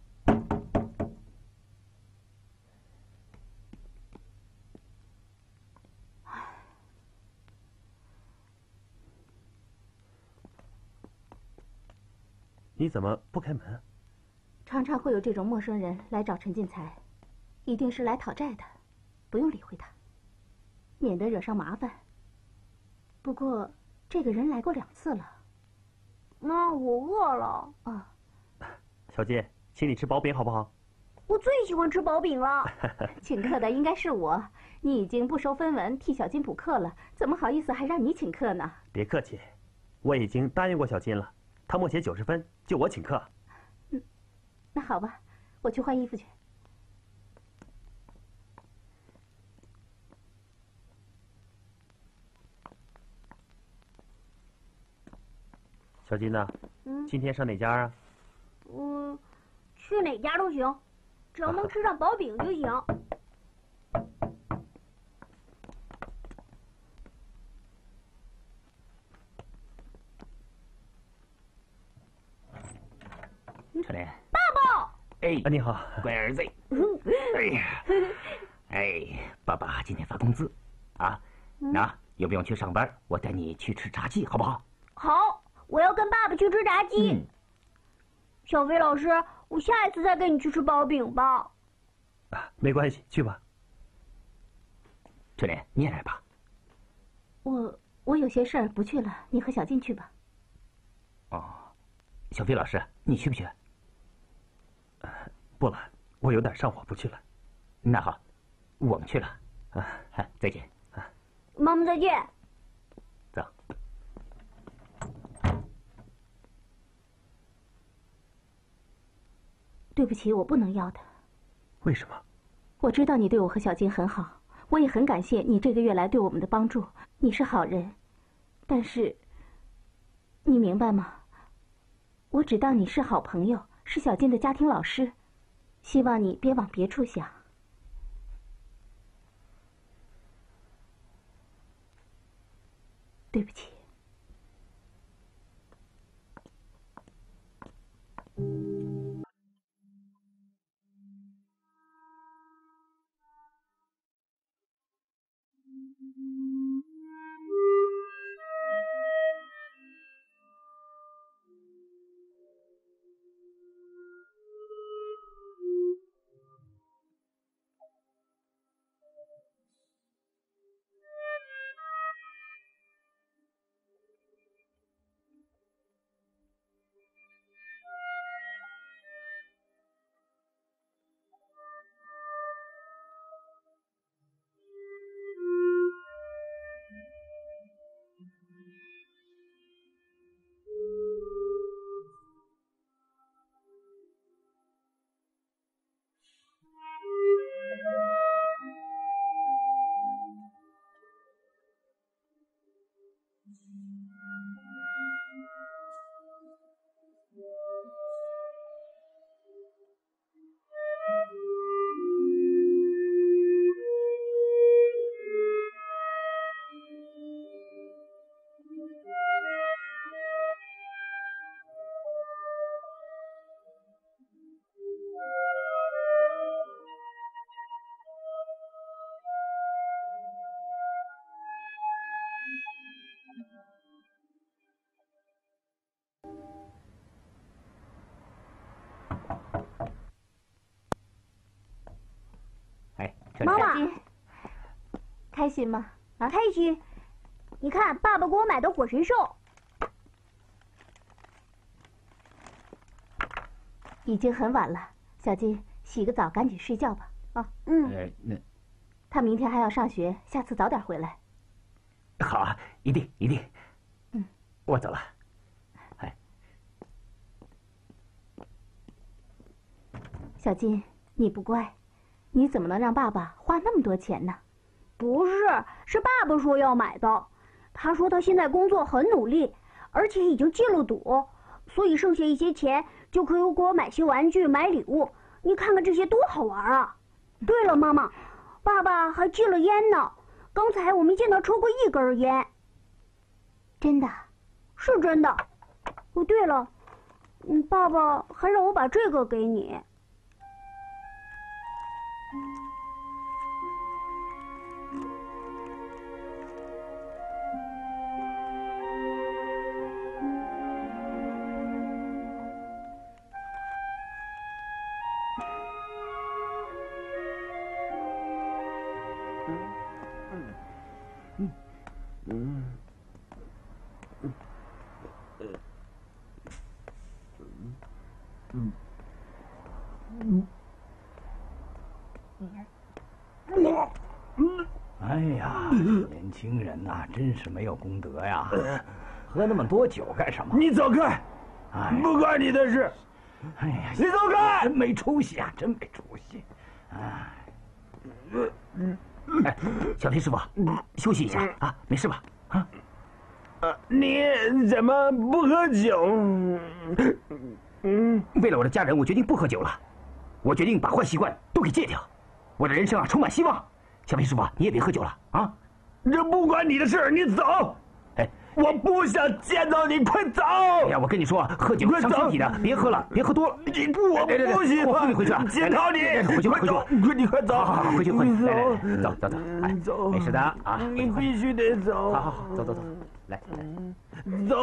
你怎么不开门？ 常常会有这种陌生人来找陈进才，一定是来讨债的，不用理会他，免得惹上麻烦。不过这个人来过2次了。 妈，我饿了。 啊， 小金，请你吃薄饼好不好？ 我最喜欢吃薄饼了。 请客的应该是我，你已经不收分文替小金补课了，怎么好意思还让你请客呢？ 别客气，我已经答应过小金了，他默写90分，就我请客。 那好吧，我去换衣服去。 小金呐，今天上哪家啊？ 去哪家都行，只要能吃上薄饼就行。 春莲， 爸爸， 哎， 你好， 乖儿子。哎呀，哎，爸爸今天发工资，啊，那又不用去上班，我带你去吃炸鸡，好不好？ 好，我要跟爸爸去吃炸鸡。小飞老师，我下一次再跟你去吃薄饼吧。 没关系，去吧。 春莲，你也来吧。 我有些事儿不去了，你和小金去吧。 哦，小飞老师，你去不去？ 不了，我有点上火，不去了。 那好，我们去了。再见。 妈妈再见。 走。 对不起，我不能要的。 为什么？ 我知道你对我和小金很好，我也很感谢你这个月来对我们的帮助。你是好人，但是你明白吗？我只当你是好朋友，是小金的家庭老师，希望你别往别处想。对不起。 妈妈， 开心吗？啊， 开心。你看，爸爸给我买的火神兽。 已经很晚了，小金，洗个澡，赶紧睡觉吧。啊，他明天还要上学，下次早点回来。 好啊，一定一定。我走了。 小金，你不乖，你怎么能让爸爸花那么多钱呢？ 不是，是爸爸说要买的。他说他现在工作很努力，而且已经戒了赌，所以剩下一些钱就可以给我买些玩具、买礼物。你看看这些多好玩啊！对了，妈妈，爸爸还戒了烟呢。刚才我没见他抽过一根烟。 真的？ 是真的。哦，对了，爸爸还让我把这个给你。 哎呀，年轻人呐，真是没有公德呀！喝那么多酒干什么？ 你走开！不关你的事。 哎呀， 你走开！ 真没出息啊，真没出息！哎，小林师傅，休息一下啊，没事吧？啊？ 你怎么不喝酒？ 为了我的家人，我决定不喝酒了。我决定把坏习惯都给戒掉。我的人生啊，充满希望。小林师傅，你也别喝酒了啊！ 这不关你的事，你走。 哎， 我不想见到你，快走！ 哎呀，我跟你说，喝酒伤身体的，别喝了，别喝多了。 我不喜欢， 我送你回去啊！ 金涛，你回去， 你快走！ 好，回去，来，走，哎， 走， 没事的啊， 你必须得走。 好，走，来， 走。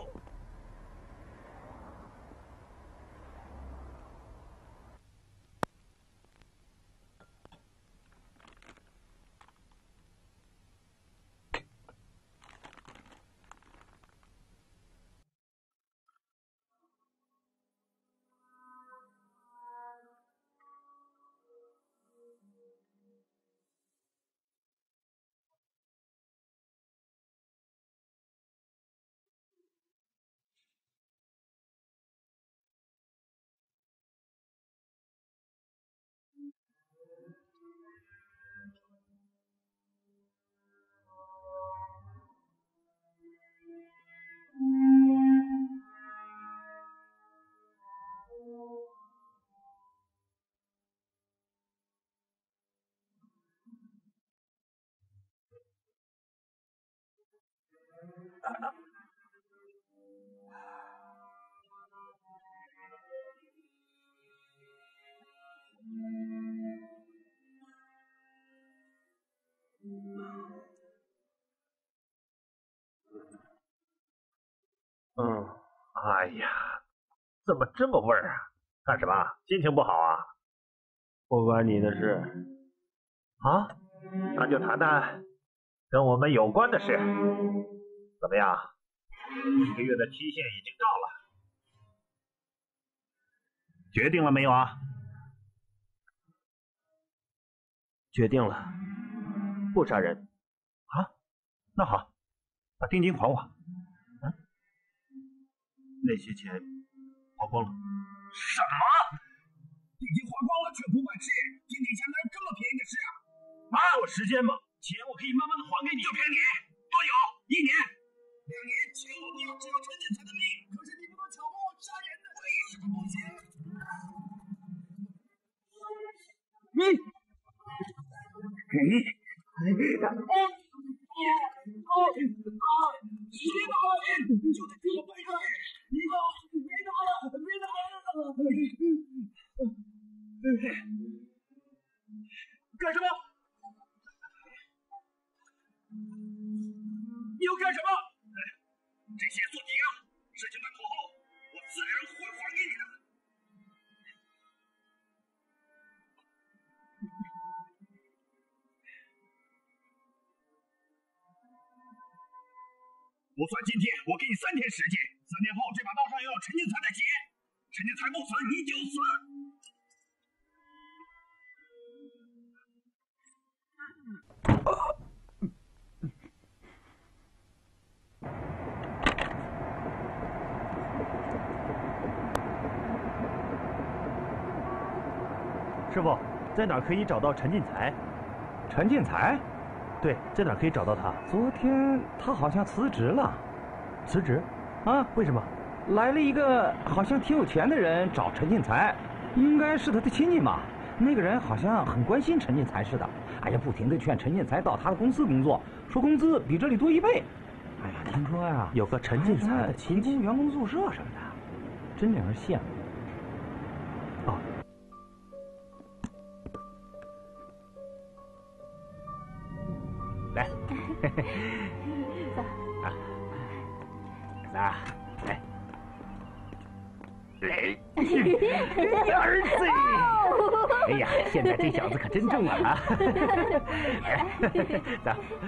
哎呀，怎么这么味儿啊？干什么？心情不好啊？ 不关你的事。 啊？那就谈谈跟我们有关的事。怎么样？1个月的期限已经到了，决定了没有啊？ 决定了，不杀人。 啊？那好，把定金还我。 那些钱花光了。 什么？定金花光了却不办事？天底下哪有这么便宜的事啊？给我时间吧，钱我可以慢慢的还给你。就骗你？多久？1年、2年？钱我不要，只要陈建才的命。可是你不能强迫我杀人的，为什么不行？就得给我办事！别打了！干什么？你要干什么？这些做抵押，事情办妥后，我自然会还给你的。 不算今天，我给你3天时间，3天后这把刀上要有陈进才的血，陈进才不死，你就死。 师傅，在哪儿可以找到陈进才？ 陈进才？ 对，在哪儿可以找到他？ 昨天他好像辞职了。 辞职？ 啊？ 为什么？ 来了一个好像挺有钱的人找陈进才，应该是他的亲戚嘛。那个人好像很关心陈进才似的，哎呀，不停地劝陈进才到他的公司工作，说工资比这里多1倍。哎呀，听说呀， 有个陈进才的亲戚， 员工宿舍什么的，真令人羡慕。 哦。 来， 走啊，来，儿子！哎呀，现在这小子可真重啊！走。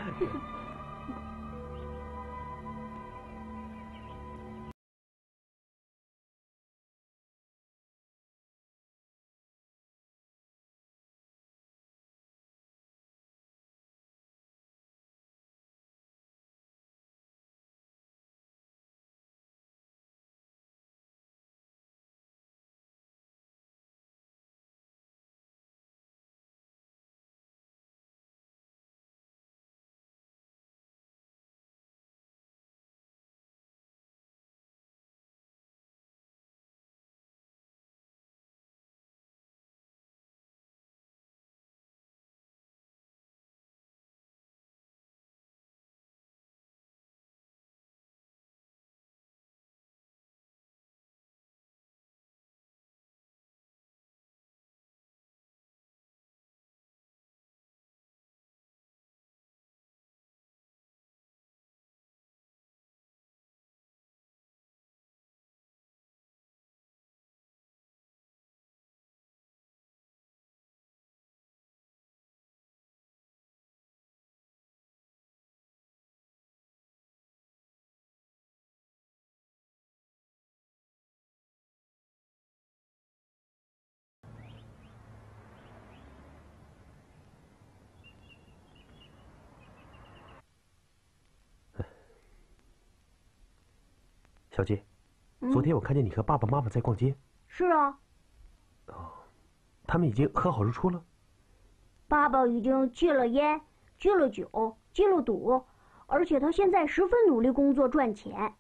小杰，昨天我看见你和爸爸妈妈在逛街。 是啊。 哦，他们已经和好如初了。 爸爸已经戒了烟，戒了酒，戒了赌，而且他现在十分努力工作赚钱。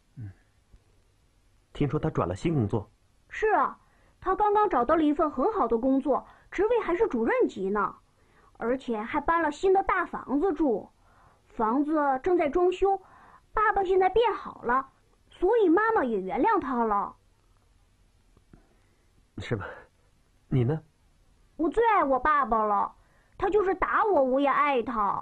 听说他转了新工作。 是啊，他刚刚找到了一份很好的工作，职位还是主任级呢，而且还搬了新的大房子住，房子正在装修，爸爸现在变好了。所以妈妈也原谅他了， 是吗？你呢？ 我最爱我爸爸了，他就是打我，我也爱他。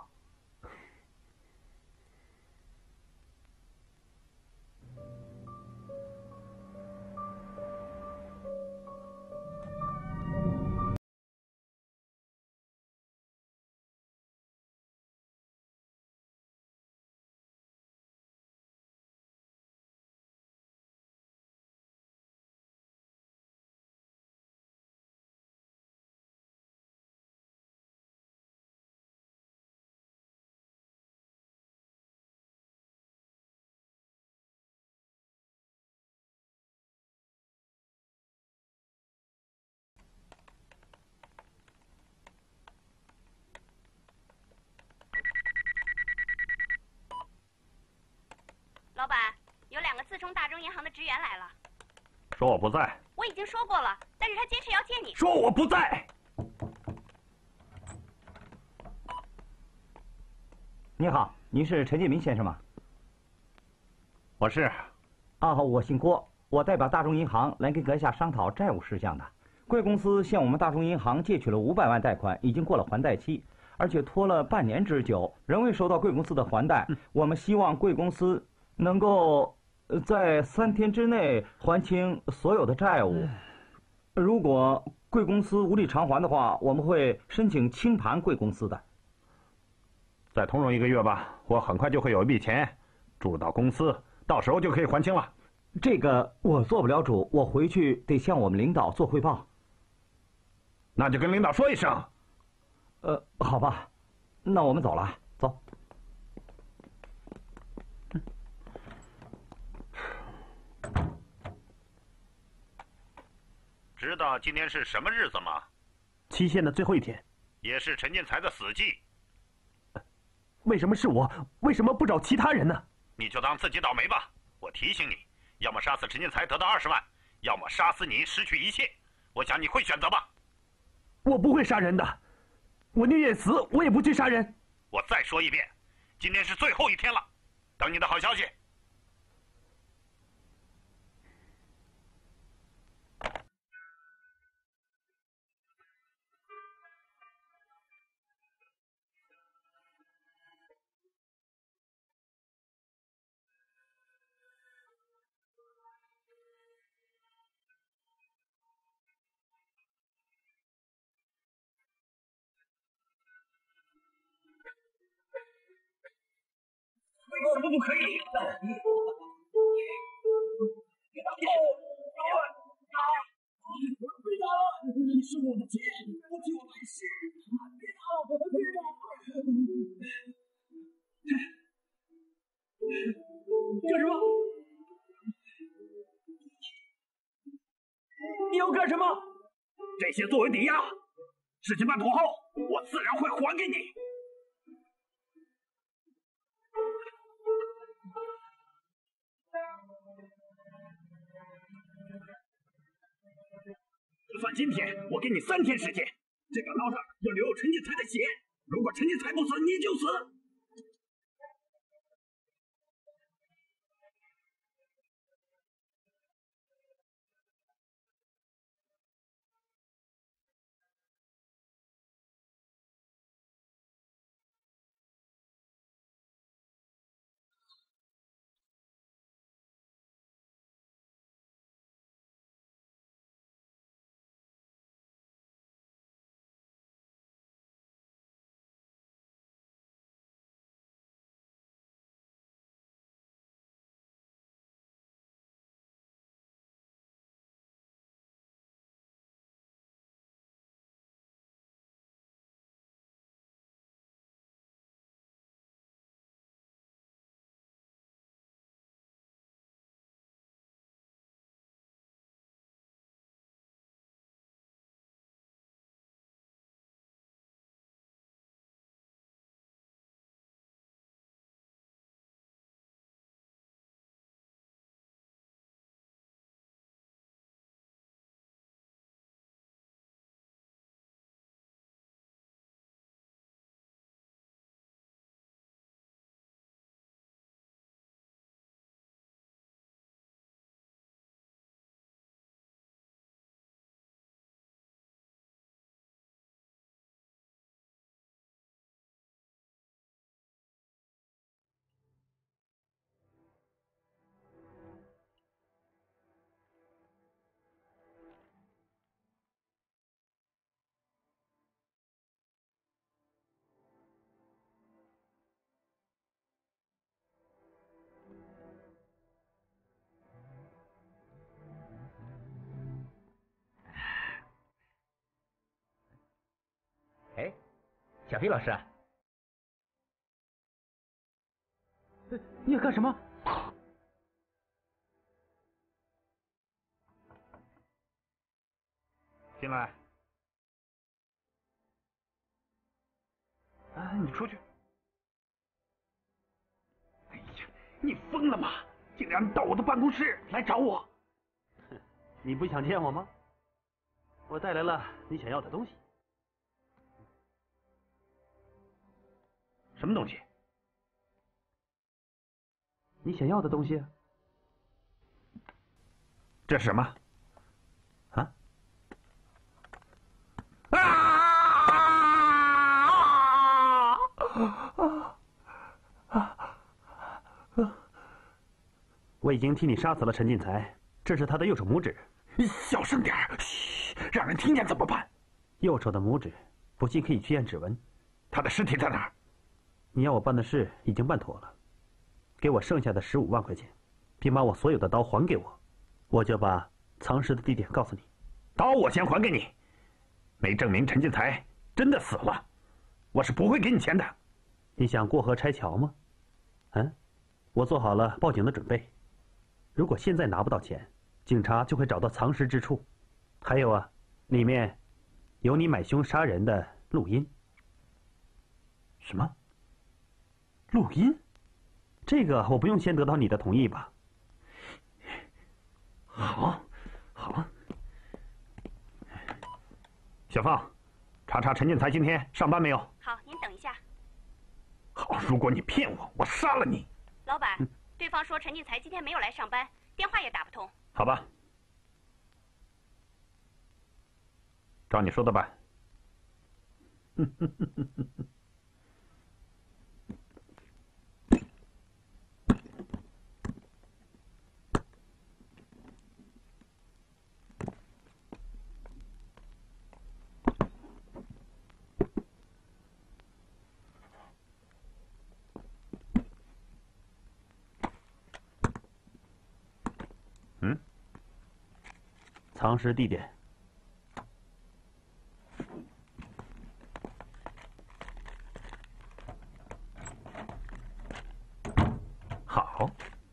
老板，有2个自称大中银行的职员来了。 说我不在。 我已经说过了，但是他坚持要见你。 说我不在。 你好，您是陈建民先生吗？ 我是。 啊，我姓郭，我代表大中银行来跟阁下商讨债务事项的。贵公司向我们大中银行借取了500万贷款，已经过了还贷期，而且拖了半年之久，仍未收到贵公司的还贷。我们希望贵公司能够在3天之内还清所有的债务。如果贵公司无力偿还的话，我们会申请清盘贵公司的。 再通融1个月吧，我很快就会有一笔钱， 住到公司，到时候就可以还清了。 这个我做不了主，我回去得向我们领导做汇报。 那就跟领导说一声。 好吧，那我们走了，走。 知道今天是什么日子吗？ 期限的最后一天， 也是陈建才的死忌。 为什么是我？为什么不找其他人呢？ 你就当自己倒霉吧。我提醒你，要么杀死陈建才得到20万，要么杀死你失去一切。我想你会选择吧？ 我不会杀人的，我宁愿死，我也不去杀人。 我再说一遍，今天是最后一天了，等你的好消息。 为什么不可以？ 别打了！你是我的钱，我替我办事。别打！别打！干什么？你要干什么？ 这些作为抵押，事情办妥后，我自然会还给你。就算今天我给你3天时间，这把刀上要留有陈建才的血。如果陈建才不死，你就死。 哎，小飞老师， 你要干什么？ 进来。你出去。哎呀，你疯了吗？竟然到我的办公室来找我！ 你不想见我吗？我带来了你想要的东西。 什么东西？ 你想要的东西。 这是什么？ 我已经替你杀死了陈进才，这是他的右手拇指。 小声点儿，嘘，让人听见怎么办？ 右手的拇指，不信可以去验指纹。 他的尸体在哪儿？ 你要我办的事已经办妥了。 给我剩下的15万块钱，并把我所有的刀还给我，我就把藏尸的地点告诉你。 刀我先还给你，没证明陈进财真的死了，我是不会给你钱的。 你想过河拆桥吗？嗯，我做好了报警的准备。如果现在拿不到钱，警察就会找到藏尸之处。还有啊，里面有你买凶杀人的录音。 什么？录音？ 这个我不用先得到你的同意吧？ 好，好。小芳，查查陈进财今天上班没有？ 好，您等一下。 好，如果你骗我，我杀了你。 老板，对方说陈进财今天没有来上班，电话也打不通。 好吧，照你说的办。 藏尸地点。 好。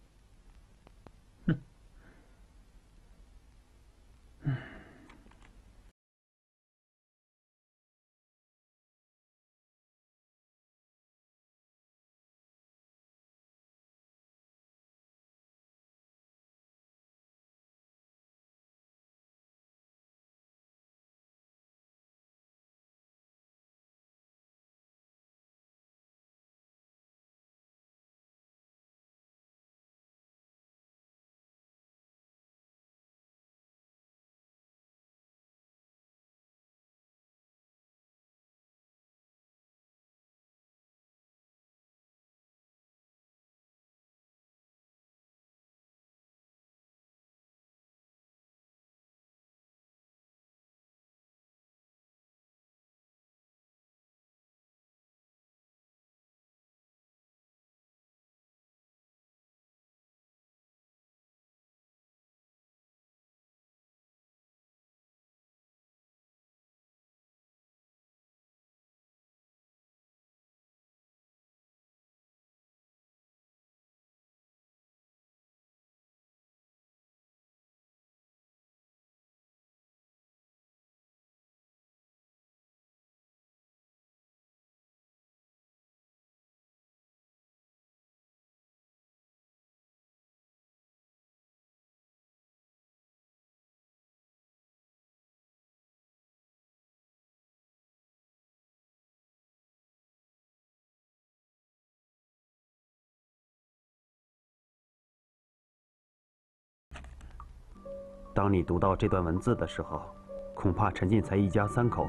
当你读到这段文字的时候，恐怕陈进财一家3口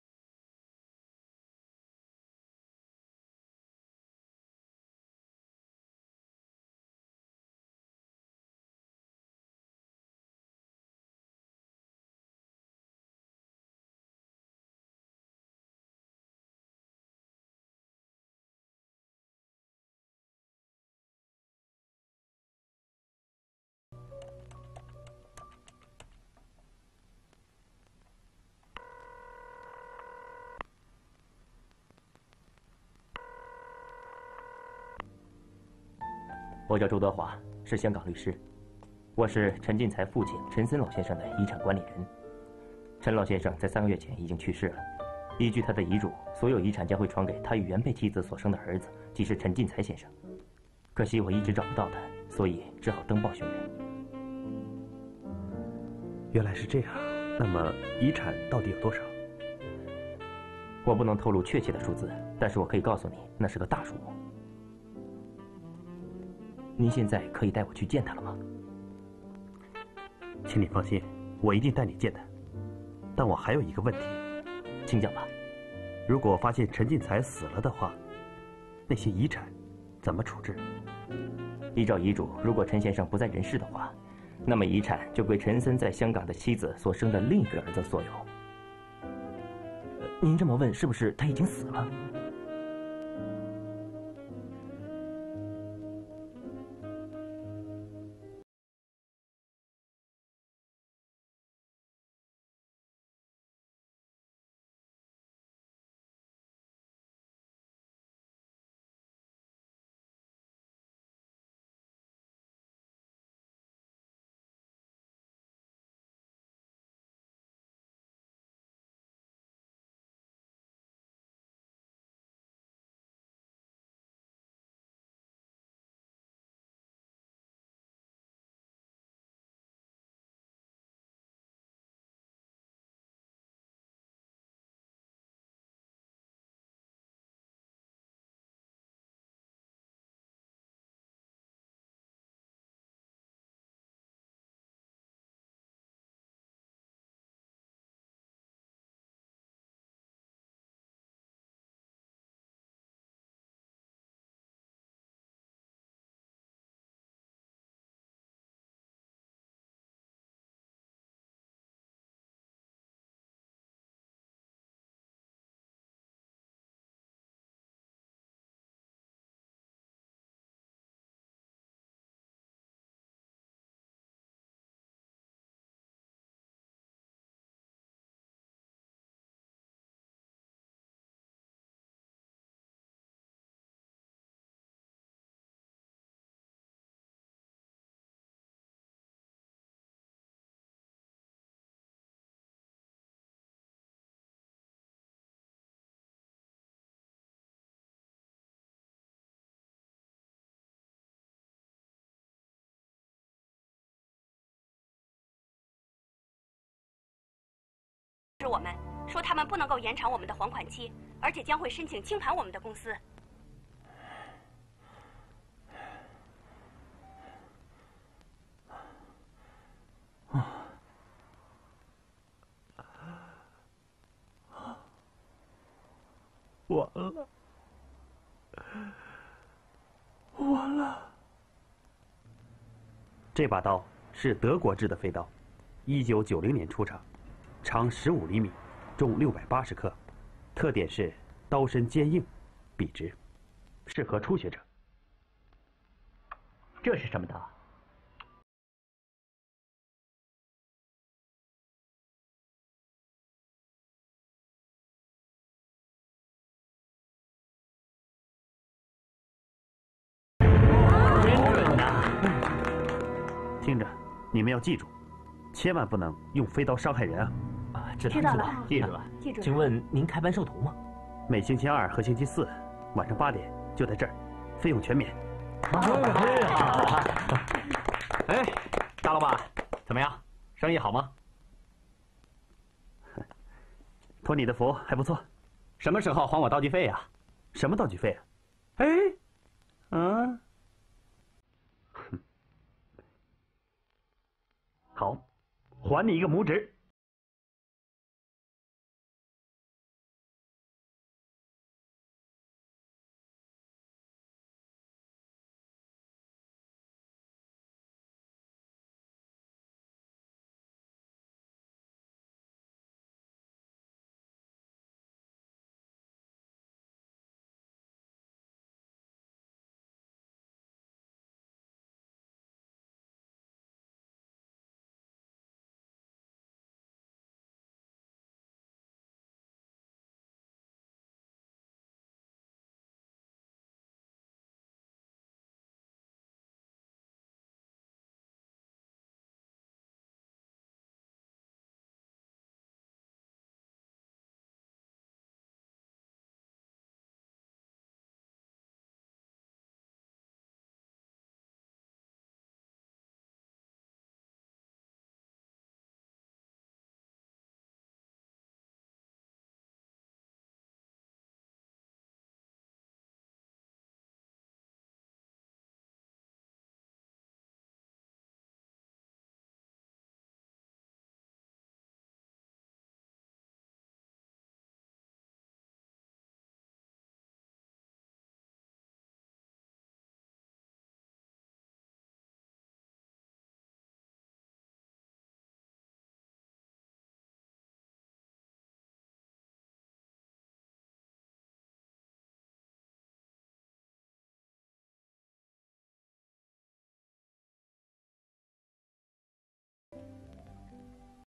我叫周德华，是香港律师。我是陈进财父亲陈森老先生的遗产管理人。陈老先生在3个月前已经去世了，依据他的遗嘱，所有遗产将会传给他与原配妻子所生的儿子，即是陈进财先生。可惜我一直找不到他，所以只好登报雄人。 原来是这样，那么遗产到底有多少？ 我不能透露确切的数字，但是我可以告诉你，那是个大数目。您现在可以带我去见他了吗？ 请你放心，我一定带你见他。但我还有一个问题， 请讲吧。 如果发现陈进财死了的话，那些遗产怎么处置？ 依照遗嘱，如果陈先生不在人世的话，那么遗产就归陈森在香港的妻子所生的另一个儿子所有。您这么问，是不是他已经死了？ 说他们不能够延长我们的还款期，而且将会申请清盘我们的公司。 完了，完了！ 这把刀是德国制的飞刀，1990年出厂，长15厘米，重680克，特点是刀身坚硬，笔直，适合初学者。 这是什么刀？ 听着，你们要记住，千万不能用飞刀伤害人啊！ 知道了， 记住了。 记住了。 请问您开班授徒吗？ 每星期2和星期4晚上8点就在这儿，费用全免。 哎，大老板，怎么样？生意好吗？ 托你的福，还不错。 什么时候还我道具费呀？ 什么道具费啊？ 哎，嗯。 好，还你一个拇指。